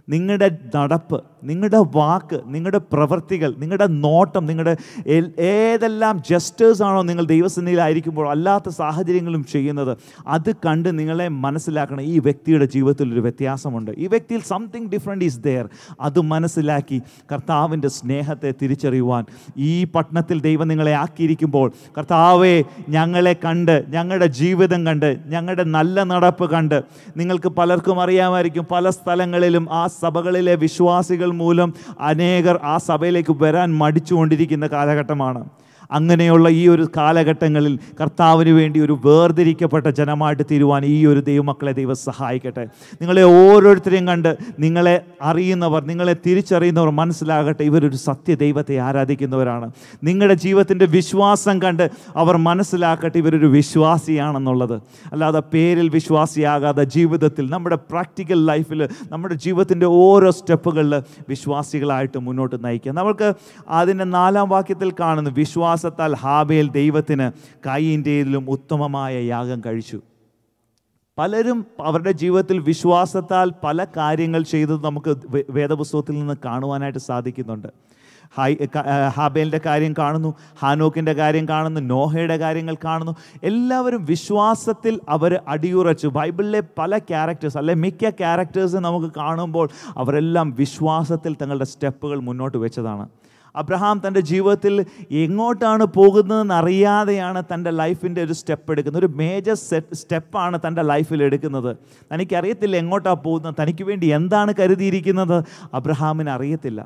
നിങ്ങളുടെ നടപ്പ്, നിങ്ങളുടെ വാക്ക്, നിങ്ങളുടെ പ്രവൃത്തികൾ, നിങ്ങളുടെ നോട്ടം, നിങ്ങളുടെ ഏതെല്ലാം ജസ്റ്റേഴ്സ് ആണോ നിങ്ങൾ ദൈവസന്നിധിയിലായിരിക്കുമ്പോൾ അല്ലാത്ത സാഹചര്യങ്ങളും ചെയ്യുന്നത്, അത് കണ്ട് നിങ്ങളെ മനസ്സിലാക്കണം, ഈ വ്യക്തിയുടെ ജീവിതത്തിൽ ഒരു വ്യത്യാസമുണ്ട്, ഈ വ്യക്തിയിൽ സംതിങ് ഡിഫറെൻ്റ് ഈസ് ദെയർ. അത് മനസ്സിലാക്കി കർത്താവിൻ്റെ സ്നേഹത്തെ തിരിച്ചറിയുവാൻ ഈ പട്ടണത്തിൽ ദൈവം നിങ്ങളെ ആക്കിയിരിക്കുമ്പോൾ, കർത്താവേ ഞങ്ങളെ കണ്ട്, ഞങ്ങളുടെ ജീവിതം കണ്ട്, ഞങ്ങളുടെ നല്ല നടപ്പ് കണ്ട്, നിങ്ങൾക്ക് പലർക്കും അറിയാമായിരിക്കും പല സ്ഥലങ്ങളിലും ആ സഭകളിലെ വിശ്വാസികൾ മൂലം അനേകർ ആ സഭയിലേക്ക് വരാൻ മടിച്ചുകൊണ്ടിരിക്കുന്ന കാലഘട്ടമാണ്. അങ്ങനെയുള്ള ഈ ഒരു കാലഘട്ടങ്ങളിൽ കർത്താവിന് വേണ്ടി ഒരു വേർതിരിക്കപ്പെട്ട ജനമായിട്ട് തീരുവാൻ ഈ ഒരു ദൈവമക്കളെ ദൈവം സഹായിക്കട്ടെ. നിങ്ങളെ ഓരോരുത്തരെയും കണ്ട് നിങ്ങളെ അറിയുന്നവർ, നിങ്ങളെ തിരിച്ചറിയുന്നവർ മനസ്സിലാകട്ടെ, ഇവരൊരു സത്യ ദൈവത്തെ ആരാധിക്കുന്നവരാണ്. നിങ്ങളുടെ ജീവിതത്തിൻ്റെ വിശ്വാസം കണ്ട് അവർ മനസ്സിലാക്കട്ടെ, ഇവരൊരു വിശ്വാസിയാണെന്നുള്ളത്. അല്ലാതെ പേരിൽ വിശ്വാസിയാകാതെ ജീവിതത്തിൽ, നമ്മുടെ പ്രാക്ടിക്കൽ ലൈഫിൽ, നമ്മുടെ ജീവിതത്തിൻ്റെ ഓരോ സ്റ്റെപ്പുകളിൽ വിശ്വാസികളായിട്ട് മുന്നോട്ട് നയിക്കുക. നമ്മൾക്ക് അതിൻ്റെ നാലാം വാക്യത്തിൽ കാണുന്നു, വിശ്വാസ ാൽ ഹാബേൽ ദൈവത്തിന് കയീന്റേതിലും ഉത്തമമായ യാഗം കഴിച്ചു. പലരും അവരുടെ ജീവിതത്തിൽ വിശ്വാസത്താൽ പല കാര്യങ്ങൾ ചെയ്തത് നമുക്ക് വേദപുസ്തകത്തിൽ നിന്ന് കാണുവാനായിട്ട് സാധിക്കുന്നുണ്ട്. ഹായ് ഹാബേലിൻ്റെ കാര്യം കാണുന്നു, ഹാനോക്കിൻ്റെ കാര്യം കാണുന്നു, നോഹയുടെ കാര്യങ്ങൾ കാണുന്നു. എല്ലാവരും വിശ്വാസത്തിൽ അവർ അടിയുറച്ചു. ബൈബിളിലെ പല ക്യാരക്ടേഴ്സ്, അല്ലെ മിക്ക ക്യാരക്ടേഴ്സ് നമുക്ക് കാണുമ്പോൾ അവരെല്ലാം വിശ്വാസത്തിൽ തങ്ങളുടെ സ്റ്റെപ്പുകൾ മുന്നോട്ട് വെച്ചതാണ്. അബ്രഹാം തൻ്റെ ജീവിതത്തിൽ എങ്ങോട്ടാണ് പോകുന്നതെന്ന് അറിയാതെയാണ് തൻ്റെ ലൈഫിൻ്റെ ഒരു സ്റ്റെപ്പ് എടുക്കുന്നത്. ഒരു മേജർ സ്റ്റെപ്പാണ് തൻ്റെ ലൈഫിൽ എടുക്കുന്നത്. തനിക്കറിയത്തില്ല എങ്ങോട്ടാണ് പോകുന്നത്, തനിക്ക് വേണ്ടി എന്താണ് കരുതിയിരിക്കുന്നത്, അബ്രഹാമിന് അറിയത്തില്ല.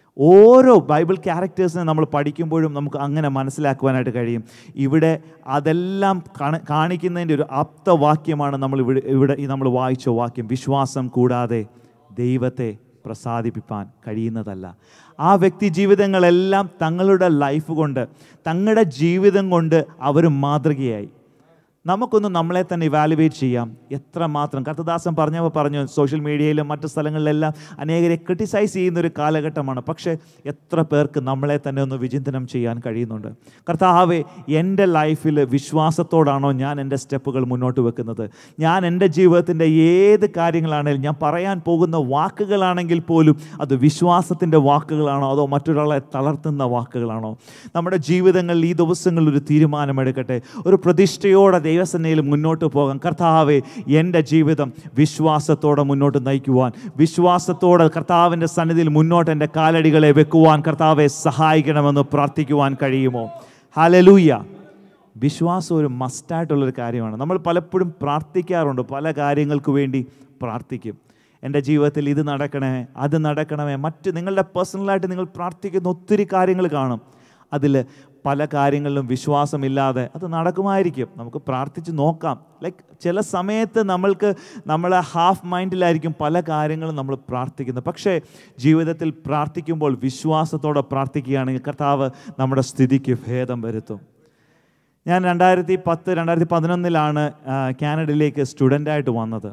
ഓരോ ബൈബിൾ ക്യാരക്ടേഴ്സിനെ നമ്മൾ പഠിക്കുമ്പോഴും നമുക്ക് അങ്ങനെ മനസ്സിലാക്കുവാനായിട്ട് കഴിയും. ഇവിടെ അതെല്ലാം കാണിക്കുന്നതിൻ്റെ ഒരു ആപ്തവാക്യമാണ് നമ്മൾ ഇവിടെ ഇവിടെ നമ്മൾ വായിച്ച വാക്യം. വിശ്വാസം കൂടാതെ ദൈവത്തെ പ്രസാദിപ്പിക്കാൻ കഴിയുന്നതല്ല. ആ വ്യക്തി ജീവിതങ്ങളെല്ലാം തങ്ങളുടെ ലൈഫ് കൊണ്ട്, തങ്ങളുടെ ജീവിതം കൊണ്ട് അവർ മാതൃകയായി. നമുക്കൊന്ന് നമ്മളെ തന്നെ ഇവാലുവേറ്റ് ചെയ്യാം. എത്രമാത്രം കർത്തദാസൻ പറഞ്ഞവ പറഞ്ഞു, സോഷ്യൽ മീഡിയയിലും മറ്റു സ്ഥലങ്ങളിലെല്ലാം അനേകരെ ക്രിട്ടിസൈസ് ചെയ്യുന്നൊരു കാലഘട്ടമാണ്. പക്ഷേ എത്ര പേർക്ക് നമ്മളെ തന്നെ ഒന്ന് വിചിന്തനം ചെയ്യാൻ കഴിയുന്നുണ്ട്? കർത്താവേ, എൻ്റെ ലൈഫിൽ വിശ്വാസത്തോടാണോ ഞാൻ എൻ്റെ സ്റ്റെപ്പുകൾ മുന്നോട്ട് വെക്കുന്നത്? ഞാൻ എൻ്റെ ജീവിതത്തിൻ്റെ ഏത് കാര്യങ്ങളാണെങ്കിലും, ഞാൻ പറയാൻ പോകുന്ന വാക്കുകളാണെങ്കിൽ പോലും അത് വിശ്വാസത്തിൻ്റെ വാക്കുകളാണോ അതോ മറ്റൊരാളെ തളർത്തുന്ന വാക്കുകളാണോ? നമ്മുടെ ജീവിതങ്ങളിൽ ഈ ദിവസങ്ങളിൽ ഒരു തീരുമാനമെടുക്കട്ടെ. ഒരു പ്രതിഷ്ഠയോടെ ദൈവസന്നിധിയിൽ മുന്നോട്ട് പോകാം. കർത്താവേ, എൻ്റെ ജീവിതം വിശ്വാസത്തോടെ മുന്നോട്ട് നയിക്കുവാൻ, വിശ്വാസത്തോടെ കർത്താവിൻ്റെ സന്നിധിയിൽ മുന്നോട്ട് എൻ്റെ കാലടികളെ വെക്കുവാൻ കർത്താവെ സഹായിക്കണമെന്ന് പ്രാർത്ഥിക്കുവാൻ കഴിയുമോ? ഹല്ലേലൂയ. വിശ്വാസം ഒരു മസ്റ്റായിട്ടുള്ളൊരു കാര്യമാണ്. നമ്മൾ പലപ്പോഴും പ്രാർത്ഥിക്കാറുണ്ട്, പല കാര്യങ്ങൾക്ക് വേണ്ടി പ്രാർത്ഥിക്കും. എൻ്റെ ജീവിതത്തിൽ ഇത് നടക്കണമേ, അത് നടക്കണമേ, മറ്റ് നിങ്ങളുടെ പേഴ്സണലായിട്ട് നിങ്ങൾ പ്രാർത്ഥിക്കുന്ന ഒത്തിരി കാര്യങ്ങൾ കാണും. അതിൽ പല കാര്യങ്ങളിലും വിശ്വാസമില്ലാതെ അത് നടക്കുമായിരിക്കും. നമുക്ക് പ്രാർത്ഥിച്ച് നോക്കാം. ലൈക്ക് ചില സമയത്ത് നമ്മൾക്ക് നമ്മളെ ഹാഫ് മൈൻഡിലായിരിക്കും പല കാര്യങ്ങളും നമ്മൾ പ്രാർത്ഥിക്കുന്നത്. പക്ഷേ ജീവിതത്തിൽ പ്രാർത്ഥിക്കുമ്പോൾ വിശ്വാസത്തോടെ പ്രാർത്ഥിക്കുകയാണെങ്കിൽ കർത്താവ് നമ്മുടെ സ്ഥിതിക്ക് ഭേദം വരുത്തും. ഞാൻ രണ്ടായിരത്തി പത്ത് രണ്ടായിരത്തി പതിനൊന്നിലാണ് കാനഡയിലേക്ക് സ്റ്റുഡൻ്റായിട്ട് വന്നത്.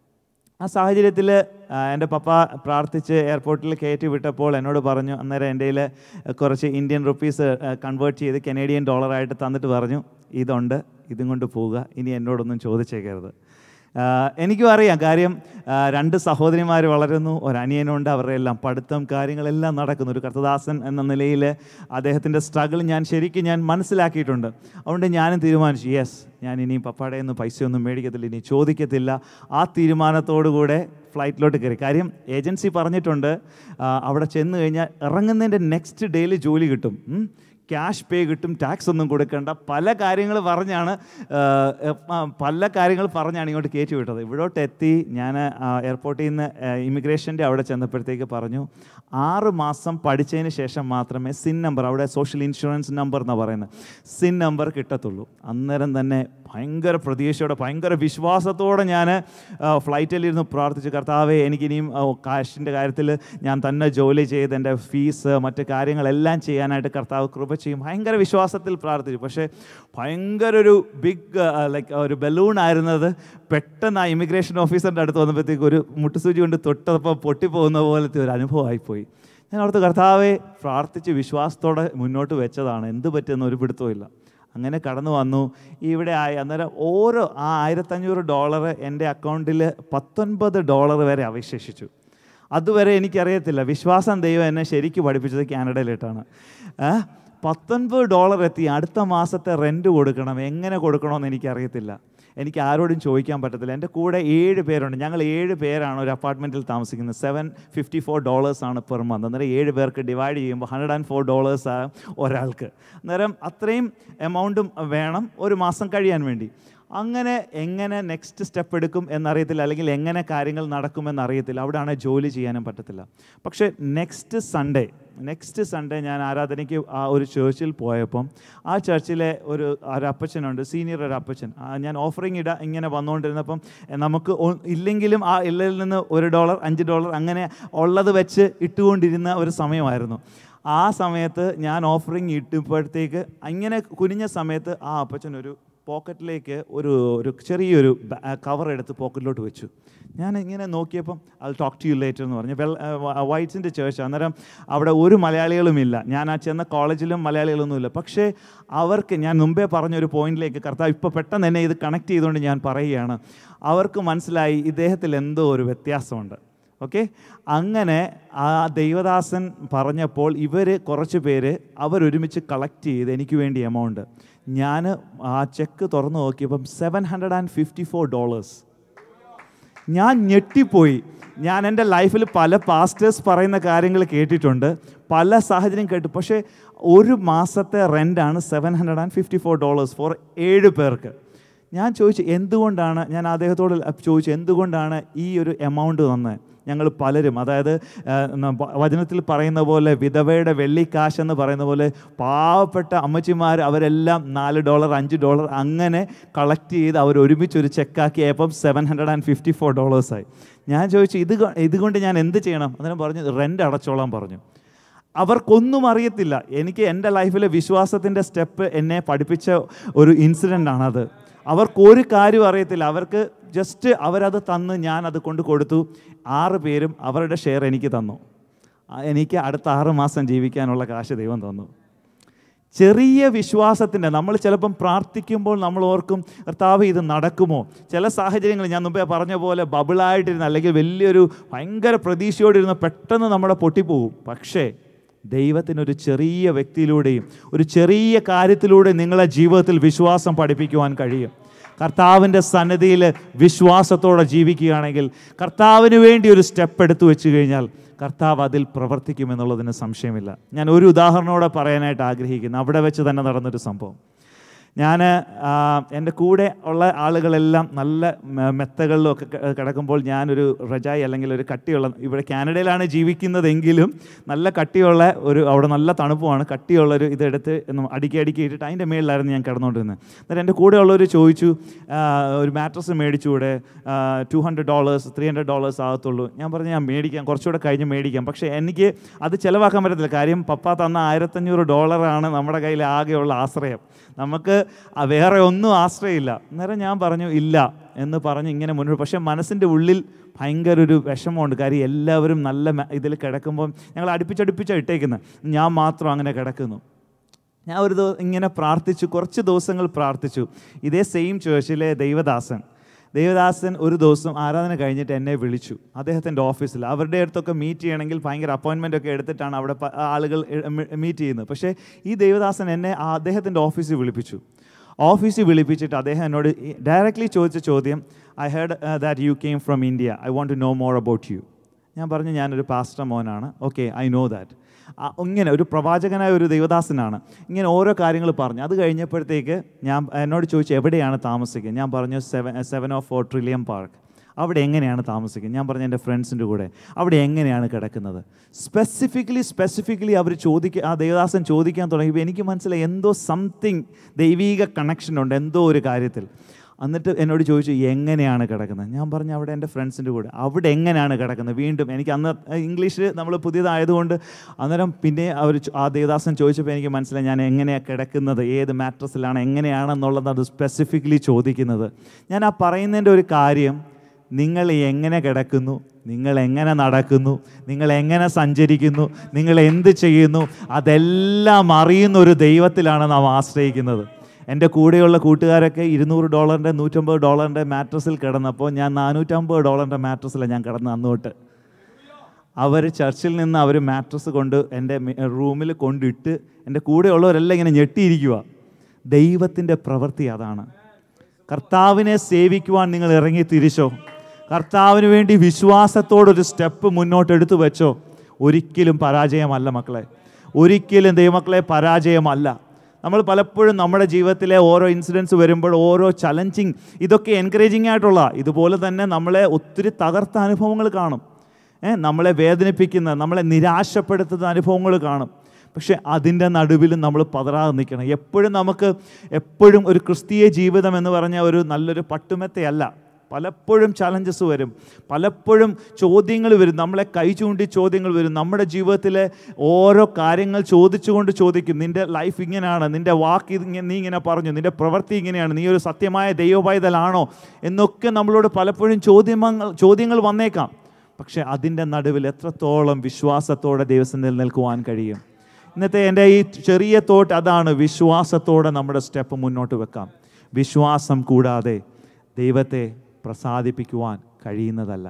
ആ സാഹചര്യത്തിൽ എൻ്റെ പപ്പ പ്രാർത്ഥിച്ച് എയർപോർട്ടിൽ കയറ്റി വിട്ടപ്പോൾ എന്നോട് പറഞ്ഞു, അന്നേരം എൻ്റെ കയ്യിൽ കുറച്ച് ഇന്ത്യൻ റുപ്പീസ് കൺവേർട്ട് ചെയ്ത് കനേഡിയൻ ഡോളറായിട്ട് തന്നിട്ട് പറഞ്ഞു, ഇതുണ്ട്, ഇതും കൊണ്ട് പോവുക, ഇനി എന്നോടൊന്നും ചോദിച്ചേക്കരുത്. എനിക്കും അറിയാം, കാര്യം രണ്ട് സഹോദരിമാർ വളരുന്നു, ഒരനിയനുണ്ട്, അവരുടെ എല്ലാം പഠിത്തം കാര്യങ്ങളെല്ലാം നടക്കുന്നു. ഒരു കർത്തദാസൻ എന്ന നിലയിൽ അദ്ദേഹത്തിൻ്റെ സ്ട്രഗിൾ ഞാൻ ശരിക്കും ഞാൻ മനസ്സിലാക്കിയിട്ടുണ്ട്. അതുകൊണ്ട് ഞാനും തീരുമാനിച്ചു, യെസ്, ഞാൻ ഇനി പപ്പാടെ നിന്ന് പൈസയൊന്നും മേടിക്കത്തില്ല, ഇനി ചോദിക്കത്തില്ല. ആ തീരുമാനത്തോടുകൂടെ ഫ്ലൈറ്റിലോട്ട് കയറി. കാര്യം ഏജൻസി പറഞ്ഞിട്ടുണ്ട്, അവിടെ ചെന്ന് കഴിഞ്ഞാൽ ഇറങ്ങുന്നതിൻ്റെ നെക്സ്റ്റ് ഡേയിൽ ജോലി കിട്ടും, ക്യാഷ് പേ കിട്ടും, ടാക്സ് ഒന്നും കൊടുക്കേണ്ട, പല കാര്യങ്ങൾ പറഞ്ഞാണ് പല കാര്യങ്ങൾ പറഞ്ഞാണ് ഇങ്ങോട്ട് കയറ്റി വിട്ടത്. ഇവിടോട്ട് എത്തി ഞാൻ എയർപോർട്ടിൽ നിന്ന് ഇമിഗ്രേഷൻ്റെ അവിടെ ചെന്നപ്പോഴത്തേക്ക് പറഞ്ഞു, ആറ് മാസം പഠിച്ചതിന് ശേഷം മാത്രമേ സിൻ നമ്പർ, അവിടെ സോഷ്യൽ ഇൻഷുറൻസ് നമ്പർ എന്നാണ് പറയുന്നത്, സിൻ നമ്പർ കിട്ടത്തുള്ളൂ. അന്നേരം തന്നെ ഭയങ്കര പ്രതീക്ഷയോടെ ഭയങ്കര വിശ്വാസത്തോടെ ഞാൻ ഫ്ലൈറ്റിലിരുന്ന് പ്രാർത്ഥിച്ചു, കർത്താവേ, എനിക്കിനിയും കാശിൻ്റെ കാര്യത്തിൽ ഞാൻ തന്നെ ജോലി ചെയ്ത് എൻ്റെ ഫീസ് മറ്റ് കാര്യങ്ങളെല്ലാം ചെയ്യാനായിട്ട് കർത്താവ് കൃപ ചെയ്യും. ഭയങ്കര വിശ്വാസത്തിൽ പ്രാർത്ഥിച്ചു. പക്ഷേ ഭയങ്കര ഒരു ബിഗ് ലൈക്ക് ഒരു ബലൂൺ ആയിരുന്നത് പെട്ടെന്ന് ആ ഇമിഗ്രേഷൻ ഓഫീസറിൻ്റെ അടുത്ത് വന്നപ്പോഴത്തേക്ക് ഒരു മുട്ടുസൂചി കൊണ്ട് തൊട്ടപ്പോൾ പൊട്ടിപ്പോകുന്ന പോലത്തെ ഒരു അനുഭവമായിപ്പോയി. ഞാൻ അവിടുത്തെ കർത്താവെ പ്രാർത്ഥിച്ച് വിശ്വാസത്തോടെ മുന്നോട്ട് വെച്ചതാണ്, എന്ത് പറ്റുമെന്ന് ഒരു പിടുത്തമില്ല. അങ്ങനെ കടന്നു വന്നു, ഇവിടെ ആയി. അന്നേരം ഓരോ ആ ആയിരത്തഞ്ഞൂറ് ഡോളർ എൻ്റെ അക്കൗണ്ടിൽ പത്തൊൻപത് ഡോളർ വരെ അവശേഷിച്ചു. അതുവരെ എനിക്കറിയത്തില്ല. വിശ്വാസം ദൈവം എന്നെ ശരിക്കും പഠിപ്പിച്ചത് കാനഡയിലിട്ടാണ്. പത്തൊൻപത് ഡോളർ എത്തി, അടുത്ത മാസത്തെ റെൻറ്റ് കൊടുക്കണം, എങ്ങനെ കൊടുക്കണമെന്ന് എനിക്കറിയത്തില്ല. എനിക്ക് ആരോടും ചോദിക്കാൻ പറ്റത്തില്ല. എൻ്റെ കൂടെ ഏഴ് പേരുണ്ട്. ഞങ്ങൾ ഏഴ് പേരാണ് ഒരു അപ്പാർട്ട്മെൻറ്റിൽ താമസിക്കുന്നത്. സെവൻ ഫിഫ്റ്റി ഫോർ ഡോളേഴ്സാണ് പെർ മന്ത്. അന്നേരം ഏഴ് പേർക്ക് ഡിവൈഡ് ചെയ്യുമ്പോൾ ഹൺഡ്രഡ് ആൻഡ് ഫോർ ഡോളേഴ്സാണ് ഒരാൾക്ക്. അന്നേരം അത്രയും എമൗണ്ടും വേണം ഒരു മാസം കഴിയാൻ വേണ്ടി. അങ്ങനെ എങ്ങനെ നെക്സ്റ്റ് സ്റ്റെപ്പ് എടുക്കും എന്നറിയത്തില്ല, അല്ലെങ്കിൽ എങ്ങനെ കാര്യങ്ങൾ നടക്കുമെന്നറിയത്തില്ല. അവിടെയാണ് ജോലി ചെയ്യാനും പറ്റത്തില്ല. പക്ഷേ നെക്സ്റ്റ് സൺഡേ നെക്സ്റ്റ് സൺഡേ ഞാൻ ആരാധനയ്ക്ക് ആ ഒരു ചേർച്ചിൽ പോയപ്പം ആ ചർച്ചിലെ ഒരു ഒരു അപ്പച്ചനുണ്ട്, സീനിയർ ഒരു അപ്പച്ചൻ. ഞാൻ ഓഫറിങ് ഇട ഇങ്ങനെ വന്നുകൊണ്ടിരുന്നപ്പം നമുക്ക് ഇല്ലെങ്കിലും ആ ഇല്ലയിൽ നിന്ന് ഒരു ഡോളർ അഞ്ച് ഡോളർ അങ്ങനെ ഉള്ളത് വെച്ച് ഇട്ടുകൊണ്ടിരുന്ന ഒരു സമയമായിരുന്നു. ആ സമയത്ത് ഞാൻ ഓഫറിങ് ഇട്ടപ്പോഴത്തേക്ക് ഇങ്ങനെ കുനിഞ്ഞ സമയത്ത് ആ അപ്പച്ചൻ ഒരു പോക്കറ്റിലേക്ക് ഒരു ഒരു ചെറിയൊരു കവർ എടുത്ത് പോക്കറ്റിലോട്ട് വെച്ചു. ഞാൻ ഇങ്ങനെ നോക്കിയപ്പം അത് ടോക്ക് ടു യു ലേറ്റർ എന്ന് പറഞ്ഞു. വെൽ വൈറ്റ്സിൻ്റെ ചേർച്ച്. അന്നേരം അവിടെ ഒരു മലയാളികളുമില്ല. ഞാൻ ആ ചെന്ന കോളേജിലും മലയാളികളൊന്നുമില്ല. പക്ഷേ അവർക്ക്, ഞാൻ മുമ്പേ പറഞ്ഞൊരു പോയിന്റിലേക്ക് കർത്താവ് ഇപ്പോൾ പെട്ടെന്ന് എന്നെ ഇത് കണക്ട് ചെയ്തുകൊണ്ട് ഞാൻ പറയുകയാണ്, അവർക്ക് മനസ്സിലായി ഇദ്ദേഹത്തിൽ എന്തോ ഒരു വ്യത്യാസമുണ്ട്. ഓക്കെ, അങ്ങനെ ആ ദൈവദാസൻ പറഞ്ഞപ്പോൾ ഇവർ കുറച്ച് പേര് അവരൊരുമിച്ച് കളക്ട് ചെയ്ത് എനിക്ക് വേണ്ടി എമൗണ്ട്. ഞാൻ ആ ചെക്ക് തുറന്നു നോക്കിയപ്പം seven hundred and fifty four dollars. ഞാൻ ഞെട്ടിപ്പോയി. ഞാൻ എൻ്റെ ലൈഫിൽ പല പാസ്റ്റേഴ്സ് പറയുന്ന കാര്യങ്ങൾ കേട്ടിട്ടുണ്ട്, പല സാഹചര്യം കേട്ടു. പക്ഷേ ഒരു മാസത്തെ റെൻ്റാണ് seven hundred and fifty four dollars for ഏഴ് പേർക്ക്. ഞാൻ ചോദിച്ചു എന്തുകൊണ്ടാണ്, ഞാൻ അദ്ദേഹത്തോട് ചോദിച്ചു എന്തുകൊണ്ടാണ് ഈ ഒരു എമൗണ്ട് തന്നത്. ഞങ്ങൾ പലരും, അതായത് വചനത്തിൽ പറയുന്ന പോലെ വിധവയുടെ വെള്ളിക്കാശ് എന്ന് പറയുന്ന പോലെ പാവപ്പെട്ട അമ്മച്ചിമാർ അവരെല്ലാം നാല് ഡോളർ അഞ്ച് ഡോളർ അങ്ങനെ കളക്ട് ചെയ്ത് അവർ ഒരുമിച്ച് ഒരു ചെക്കാക്കിയപ്പം seven hundred and fifty four ഡോളേഴ്സായി. ഞാൻ ചോദിച്ചു ഇത് ഇതുകൊണ്ട് ഞാൻ എന്ത് ചെയ്യണം? അന്നേരം പറഞ്ഞു റെൻ്റ് അടച്ചോളാൻ പറഞ്ഞു. അവർക്കൊന്നും അറിയത്തില്ല. എനിക്ക് എൻ്റെ ലൈഫിലെ വിശ്വാസത്തിൻ്റെ സ്റ്റെപ്പ് എന്നെ പഠിപ്പിച്ച ഒരു ഇൻസിഡൻ്റ് ആണത്. അവർക്കൊരു കാര്യം അറിയത്തില്ല. അവർക്ക് ജസ്റ്റ് അവരത് തന്ന് ഞാൻ അത് കൊണ്ട് കൊടുത്തു. ആറ് പേരും അവരുടെ ഷെയർ എനിക്ക് തന്നു. എനിക്ക് അടുത്ത ആറ് മാസം ജീവിക്കാനുള്ള കാശ് ദൈവം തന്നു. ചെറിയ വിശ്വാസത്തിൻ്റെ, നമ്മൾ ചിലപ്പം പ്രാർത്ഥിക്കുമ്പോൾ നമ്മൾ ഓർക്കും കർത്താവ് ഇത് നടക്കുമോ? ചില സാഹചര്യങ്ങൾ ഞാൻ മുമ്പേ പറഞ്ഞ പോലെ ബബിളായിട്ടിരുന്ന അല്ലെങ്കിൽ വലിയൊരു ഭയങ്കര പ്രതീക്ഷയോടിരുന്ന് പെട്ടെന്ന് നമ്മുടെ പൊട്ടിപ്പോകും. പക്ഷേ ദൈവത്തിനൊരു ചെറിയ വ്യക്തിയിലൂടെയും ഒരു ചെറിയ കാര്യത്തിലൂടെ നിങ്ങളെ ജീവിതത്തിൽ വിശ്വാസം പഠിപ്പിക്കുവാൻ കഴിയും. കർത്താവിൻ്റെ സന്നിധിയിൽ വിശ്വാസത്തോടെ ജീവിക്കുകയാണെങ്കിൽ, കർത്താവിന് വേണ്ടി ഒരു സ്റ്റെപ്പ് എടുത്തു വെച്ച് കഴിഞ്ഞാൽ കർത്താവ് അതിൽ പ്രവർത്തിക്കുമെന്നുള്ളതിന് സംശയമില്ല. ഞാൻ ഒരു ഉദാഹരണത്തോടെ പറയാനായിട്ട് ആഗ്രഹിക്കുന്നു. അവിടെ വെച്ച് തന്നെ നടന്നൊരു സംഭവം. ഞാൻ എൻ്റെ കൂടെ ഉള്ള ആളുകളെല്ലാം നല്ല മെത്തകളിലൊക്കെ കിടക്കുമ്പോൾ ഞാനൊരു റജായി അല്ലെങ്കിൽ ഒരു കട്ടിയുള്ള, ഇവിടെ കാനഡയിലാണ് ജീവിക്കുന്നതെങ്കിലും നല്ല കട്ടിയുള്ള ഒരു, അവിടെ നല്ല തണുപ്പുമാണ്, കട്ടിയുള്ളൊരു ഇതെടുത്ത് അടുക്കി അടുക്കി ഇട്ടിട്ട് അതിൻ്റെ മേളിലായിരുന്നു ഞാൻ കിടന്നുകൊണ്ടിരുന്നത്. എന്നിട്ട് എൻ്റെ കൂടെയുള്ളവർ ചോദിച്ചു ഒരു മാട്രസ് മേടിച്ചുകൂടെ, two hundred dollars three hundred dollars ആകത്തുള്ളൂ. ഞാൻ പറഞ്ഞു ഞാൻ മേടിക്കാം, കുറച്ചുകൂടെ കഴിഞ്ഞ് മേടിക്കാം. പക്ഷേ എനിക്ക് അത് ചിലവാക്കാൻ പറ്റത്തില്ല. കാര്യം പപ്പ തന്ന ആയിരത്തഞ്ഞൂറ് ഡോളറാണ് നമ്മുടെ കയ്യിൽ ആകെയുള്ള ആശ്രയം. നമുക്ക് വേറെ ഒന്നും ആശ്രയമില്ല. അന്നേരം ഞാൻ പറഞ്ഞു ഇല്ല എന്ന് പറഞ്ഞ് ഇങ്ങനെ മുന്നോട്ട്. പക്ഷേ മനസ്സിൻ്റെ ഉള്ളിൽ ഭയങ്കര ഒരു വിഷമമുണ്ട്. കാര്യം എല്ലാവരും നല്ല ഇതിൽ കിടക്കുമ്പം ഞങ്ങൾ അടുപ്പിച്ചടുപ്പിച്ചാണ് ഇട്ടേക്കുന്നത്, ഞാൻ മാത്രം അങ്ങനെ കിടക്കുന്നു. ഞാൻ ഒരു ദിവസം ഇങ്ങനെ പ്രാർത്ഥിച്ചു, കുറച്ച് ദിവസങ്ങൾ പ്രാർത്ഥിച്ചു. ഇതേ സെയിം ചേർച്ചിലെ ദൈവദാസൻ ദേവദാസൻ ഒരു ദിവസം ആരാധന കഴിഞ്ഞിട്ട് എന്നെ വിളിച്ചു അദ്ദേഹത്തിൻ്റെ ഓഫീസിൽ. അവരുടെ അടുത്തൊക്കെ മീറ്റ് ചെയ്യണമെങ്കിൽ ഭയങ്കര അപ്പോയിൻമെൻ്റ് ഒക്കെ എടുത്തിട്ടാണ് അവിടെ ആളുകൾ മീറ്റ് ചെയ്യുന്നത്. പക്ഷേ ഈ ദേവദാസൻ എന്നെ അദ്ദേഹത്തിൻ്റെ ഓഫീസിൽ വിളിപ്പിച്ചു. ഓഫീസിൽ വിളിപ്പിച്ചിട്ട് അദ്ദേഹം എന്നോട് ഡയറക്റ്റ്ലി ചോദിച്ച ചോദ്യം, I heard that you came from India, I want to know more about you. ഞാൻ പറഞ്ഞു ഞാനൊരു പാസ്റ്റർ മോനാണ്. Okay, I know that. ഇങ്ങനെ ഒരു പ്രവാചകനായ ഒരു ദൈവദാസനാണ്. ഇങ്ങനെ ഓരോ കാര്യങ്ങൾ പറഞ്ഞു. അത് കഴിഞ്ഞപ്പോഴത്തേക്ക് ഞാൻ എന്നോട് ചോദിച്ചു എവിടെയാണ് താമസിക്കുന്നത്. ഞാൻ പറഞ്ഞു seven seven of four trillion park. അവിടെ എങ്ങനെയാണ് താമസിക്കുന്നത്? ഞാൻ പറഞ്ഞു എൻ്റെ ഫ്രണ്ട്സിൻ്റെ കൂടെ. അവിടെ എങ്ങനെയാണ് കിടക്കുന്നത്? സ്പെസിഫിക്കലി സ്പെസിഫിക്കലി അവർ ചോദിക്കുക, ആ ദേവദാസൻ ചോദിക്കാൻ തുടങ്ങിയപ്പോൾ എനിക്ക് മനസ്സിലായി എന്തോ സംതിങ് ദൈവീക കണക്ഷൻ ഉണ്ട് എന്തോ ഒരു കാര്യത്തിൽ. എന്നിട്ട് എന്നോട് ചോദിച്ചു എങ്ങനെയാണ് കിടക്കുന്നത്? ഞാൻ പറഞ്ഞു അവിടെ എൻ്റെ ഫ്രണ്ട്സിൻ്റെ കൂടെ. അവിടെ എങ്ങനെയാണ് കിടക്കുന്നത്? വീണ്ടും എനിക്ക് അന്ന് ഇംഗ്ലീഷ് നമ്മൾ പുതിയതായതുകൊണ്ട് അന്നേരം പിന്നെ അവർ ആ ദേവദാസൻ ചോദിച്ചപ്പോൾ എനിക്ക് മനസ്സിലായി ഞാൻ എങ്ങനെയാണ് കിടക്കുന്നത്, ഏത് മാട്രസിലാണ്, എങ്ങനെയാണെന്നുള്ളത് അത് സ്പെസിഫിക്കലി ചോദിക്കുന്നത്. ഞാൻ ആ പറയുന്നതിൻ്റെ ഒരു കാര്യം, നിങ്ങൾ എങ്ങനെ കിടക്കുന്നു, നിങ്ങൾ എങ്ങനെ നടക്കുന്നു, നിങ്ങൾ എങ്ങനെ സഞ്ചരിക്കുന്നു, നിങ്ങൾ എന്ത് ചെയ്യുന്നു, അതെല്ലാം അറിയുന്ന ഒരു ദൈവത്തിലാണ് നാം ആശ്രയിക്കുന്നത്. എൻ്റെ കൂടെയുള്ള കൂട്ടുകാരൊക്കെ ഇരുന്നൂറ് ഡോളറിൻ്റെ നൂറ്റമ്പത് ഡോളറിൻ്റെ മാട്രസിൽ കിടന്നപ്പോൾ ഞാൻ നാനൂറ്റമ്പത് ഡോളറിൻ്റെ മാട്രസിലാണ് ഞാൻ കിടന്ന് അന്നോട്ട്. അവർ ചർച്ചിൽ നിന്ന് അവർ മാട്രസ് കൊണ്ട് എൻ്റെ റൂമിൽ കൊണ്ടിട്ട് എൻ്റെ കൂടെയുള്ളവരെല്ലാം ഇങ്ങനെ ഞെട്ടിയിരിക്കുക. ദൈവത്തിൻ്റെ പ്രവൃത്തി അതാണ്. കർത്താവിനെ സേവിക്കുവാൻ നിങ്ങൾ ഇറങ്ങി തിരിച്ചോ, കർത്താവിന് വേണ്ടി വിശ്വാസത്തോടൊരു സ്റ്റെപ്പ് മുന്നോട്ട് എടുത്തു വെച്ചോ, ഒരിക്കലും പരാജയമല്ല മക്കളെ, ഒരിക്കലും ദൈവമക്കളെ പരാജയമല്ല. നമ്മൾ പലപ്പോഴും നമ്മുടെ ജീവിതത്തിലെ ഓരോ ഇൻസിഡൻസ് വരുമ്പോൾ ഓരോ ചലഞ്ചിങ്, ഇതൊക്കെ എൻകറേജിങ് ആയിട്ടുള്ള, ഇതുപോലെ തന്നെ നമ്മളെ ഒത്തിരി തകർത്ത അനുഭവങ്ങൾ കാണും, ഏഹ് നമ്മളെ വേദനിപ്പിക്കുന്ന, നമ്മളെ നിരാശപ്പെടുത്തുന്ന അനുഭവങ്ങൾ കാണും. പക്ഷെ അതിൻ്റെ നടുവിലും നമ്മൾ പതറാതെ നിൽക്കണം. എപ്പോഴും നമുക്ക് എപ്പോഴും ഒരു ക്രിസ്തീയ ജീവിതം എന്ന് പറഞ്ഞാൽ ഒരു നല്ലൊരു പട്ടുമെത്തയല്ല. പലപ്പോഴും ചലഞ്ചസ് വരും, പലപ്പോഴും ചോദ്യങ്ങൾ വരും, നമ്മളെ കൈ ചൂണ്ടി ചോദ്യങ്ങൾ വരും. നമ്മുടെ ജീവിതത്തിലെ ഓരോ കാര്യങ്ങൾ ചോദിച്ചുകൊണ്ട് ചോദിക്കും, നിൻ്റെ ലൈഫ് ഇങ്ങനെയാണ്, നിൻ്റെ വാക്ക് ഇങ്ങനെ, നീ ഇങ്ങനെ പറഞ്ഞു, നിൻ്റെ പ്രവൃത്തി ഇങ്ങനെയാണ്, നീ ഒരു സത്യമായ ദൈവപൈതലാണോ എന്നൊക്കെ നമ്മളോട് പലപ്പോഴും ചോദ്യങ്ങൾ ചോദ്യങ്ങൾ വന്നേക്കാം. പക്ഷെ അതിൻ്റെ നടുവിൽ എത്രത്തോളം വിശ്വാസത്തോടെ ദൈവസന്നിധിയിൽ നിൽക്കുവാൻ കഴിയും? ഇന്നത്തെ എൻ്റെ ഈ ചെറിയ തോട്ട് അതാണ്, വിശ്വാസത്തോടെ നമ്മുടെ സ്റ്റെപ്പ് മുന്നോട്ട് വെക്കാം. വിശ്വാസം കൂടാതെ ദൈവത്തെ പ്രസാദിപ്പിക്കുവാൻ കഴിയുന്നതല്ല.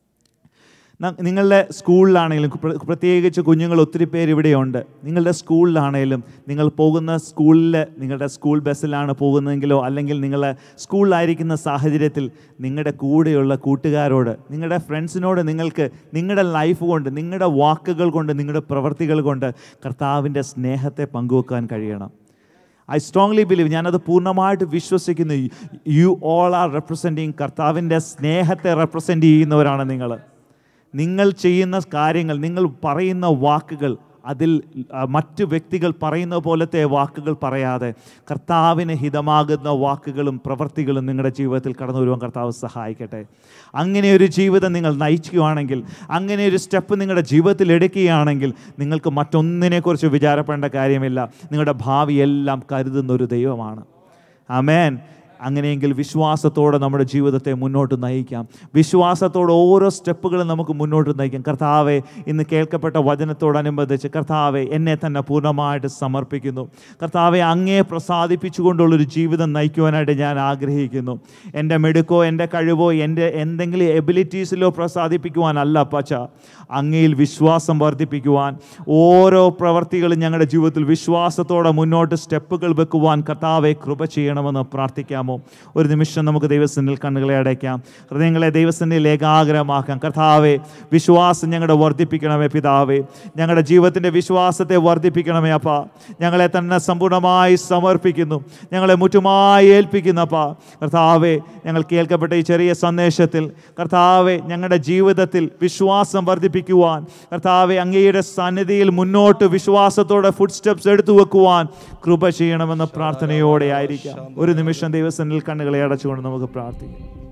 നിങ്ങളുടെ സ്കൂളിലാണെങ്കിലും, പ്രത്യേകിച്ച് കുഞ്ഞുങ്ങൾ ഒത്തിരി പേര് ഇവിടെയുണ്ട്, നിങ്ങളുടെ സ്കൂളിലാണെങ്കിലും, നിങ്ങൾ പോകുന്ന സ്കൂളിൽ നിങ്ങളുടെ സ്കൂൾ ബസ്സിലാണ് പോകുന്നതെങ്കിലോ അല്ലെങ്കിൽ നിങ്ങൾ സ്കൂളിലായിരിക്കുന്ന സാഹചര്യത്തിൽ നിങ്ങളുടെ കൂടെയുള്ള കൂട്ടുകാരോട്, നിങ്ങളുടെ ഫ്രണ്ട്സിനോട് നിങ്ങൾക്ക് നിങ്ങളുടെ ലൈഫ് കൊണ്ട്, നിങ്ങളുടെ വാക്കുകൾ കൊണ്ട്, നിങ്ങളുടെ പ്രവൃത്തികൾ കൊണ്ട് കർത്താവിൻ്റെ സ്നേഹത്തെ പങ്കുവെക്കാൻ കഴിയണം. ഐ സ്ട്രോങ്ലി ബിലീവ്, ഞാനത് പൂർണ്ണമായിട്ട് വിശ്വസിക്കുന്നു. യു ഓൾ ആർ റെപ്രസെൻറ്റിങ്, കർത്താവിൻ്റെ സ്നേഹത്തെ റെപ്രസെൻ്റ് ചെയ്യുന്നവരാണ് നിങ്ങൾ. നിങ്ങൾ ചെയ്യുന്ന കാര്യങ്ങൾ, നിങ്ങൾ പറയുന്ന വാക്കുകൾ, അതിൽ മറ്റു വ്യക്തികൾ പറയുന്ന പോലത്തെ വാക്കുകൾ പറയാതെ കർത്താവിന് ഹിതമാകുന്ന വാക്കുകളും പ്രവൃത്തികളും നിങ്ങളുടെ ജീവിതത്തിൽ കടന്നു വരുവാൻ കർത്താവ് സഹായിക്കട്ടെ. അങ്ങനെ ഒരു ജീവിതം നിങ്ങൾ നയിക്കുകയാണെങ്കിൽ, അങ്ങനെ ഒരു സ്റ്റെപ്പ് നിങ്ങളുടെ ജീവിതത്തിൽ എടുക്കുകയാണെങ്കിൽ നിങ്ങൾക്ക് മറ്റൊന്നിനെക്കുറിച്ച് വിചാരപ്പെടേണ്ട കാര്യമില്ല. നിങ്ങളുടെ ഭാവിയെല്ലാം കരുതുന്ന ഒരു ദൈവമാണ്. ആമേൻ. അങ്ങനെയെങ്കിൽ വിശ്വാസത്തോടെ നമ്മുടെ ജീവിതത്തെ മുന്നോട്ട് നയിക്കാം. വിശ്വാസത്തോടെ ഓരോ സ്റ്റെപ്പുകളും നമുക്ക് മുന്നോട്ട് നയിക്കാം. കർത്താവെ, ഇന്ന് കേൾക്കപ്പെട്ട വചനത്തോടനുബന്ധിച്ച് കർത്താവെ, എന്നെ തന്നെ പൂർണ്ണമായിട്ട് സമർപ്പിക്കുന്നു. കർത്താവെ, അങ്ങേ പ്രസാദിപ്പിച്ചുകൊണ്ടുള്ളൊരു ജീവിതം നയിക്കുവാനായിട്ട് ഞാൻ ആഗ്രഹിക്കുന്നു. എൻ്റെ മെടുക്കോ എൻ്റെ കഴിവോ എൻ്റെ എന്തെങ്കിലും എബിലിറ്റീസിലോ പ്രസാദിപ്പിക്കുവാനല്ല പച്ച, അങ്ങയിൽ വിശ്വാസം വർദ്ധിപ്പിക്കുവാൻ, ഓരോ പ്രവർത്തികളും ഞങ്ങളുടെ ജീവിതത്തിൽ വിശ്വാസത്തോടെ മുന്നോട്ട് സ്റ്റെപ്പുകൾ വെക്കുവാൻ കർത്താവെ കൃപ ചെയ്യണമെന്ന് പ്രാർത്ഥിക്കാം. ഒരു നിമിഷം നമുക്ക് ദൈവസന്നിധിയിൽ കണ്ണുകളെ അടയ്ക്കാം, ഹൃദയങ്ങളെ ദൈവസന്നിധിയിൽ ഏകാഗ്രമാക്കാം. കർത്താവെ, വിശ്വാസം ഞങ്ങളുടെ വർദ്ധിപ്പിക്കണമേ പിതാവേ, ഞങ്ങളുടെ ജീവിതത്തിൻ്റെ വിശ്വാസത്തെ വർദ്ധിപ്പിക്കണമേ അപ്പ. ഞങ്ങളെ തന്നെ സമ്പൂർണ്ണമായി സമർപ്പിക്കുന്നു, ഞങ്ങളെ മുറ്റുമായി ഏൽപ്പിക്കുന്നു അപ്പ. കർത്താവെ, ഞങ്ങൾ കേൾക്കപ്പെട്ട ഈ ചെറിയ സന്ദേശത്തിൽ കർത്താവെ, ഞങ്ങളുടെ ജീവിതത്തിൽ വിശ്വാസം വർദ്ധിപ്പിക്കുവാൻ, കർത്താവെ, അങ്ങയുടെ സന്നിധിയിൽ മുന്നോട്ട് വിശ്വാസത്തോടെ ഫുഡ് സ്റ്റെപ്സ് എടുത്തു വെക്കുവാൻ കൃപ ചെയ്യണമെന്ന പ്രാർത്ഥനയോടെ ആയിരിക്കാം. ഒരു നിമിഷം ദൈവസന്നിധിയിൽ കണ്ണുകളെ അടച്ചുകൊണ്ട് നമുക്ക് പ്രാർത്ഥിക്കാം.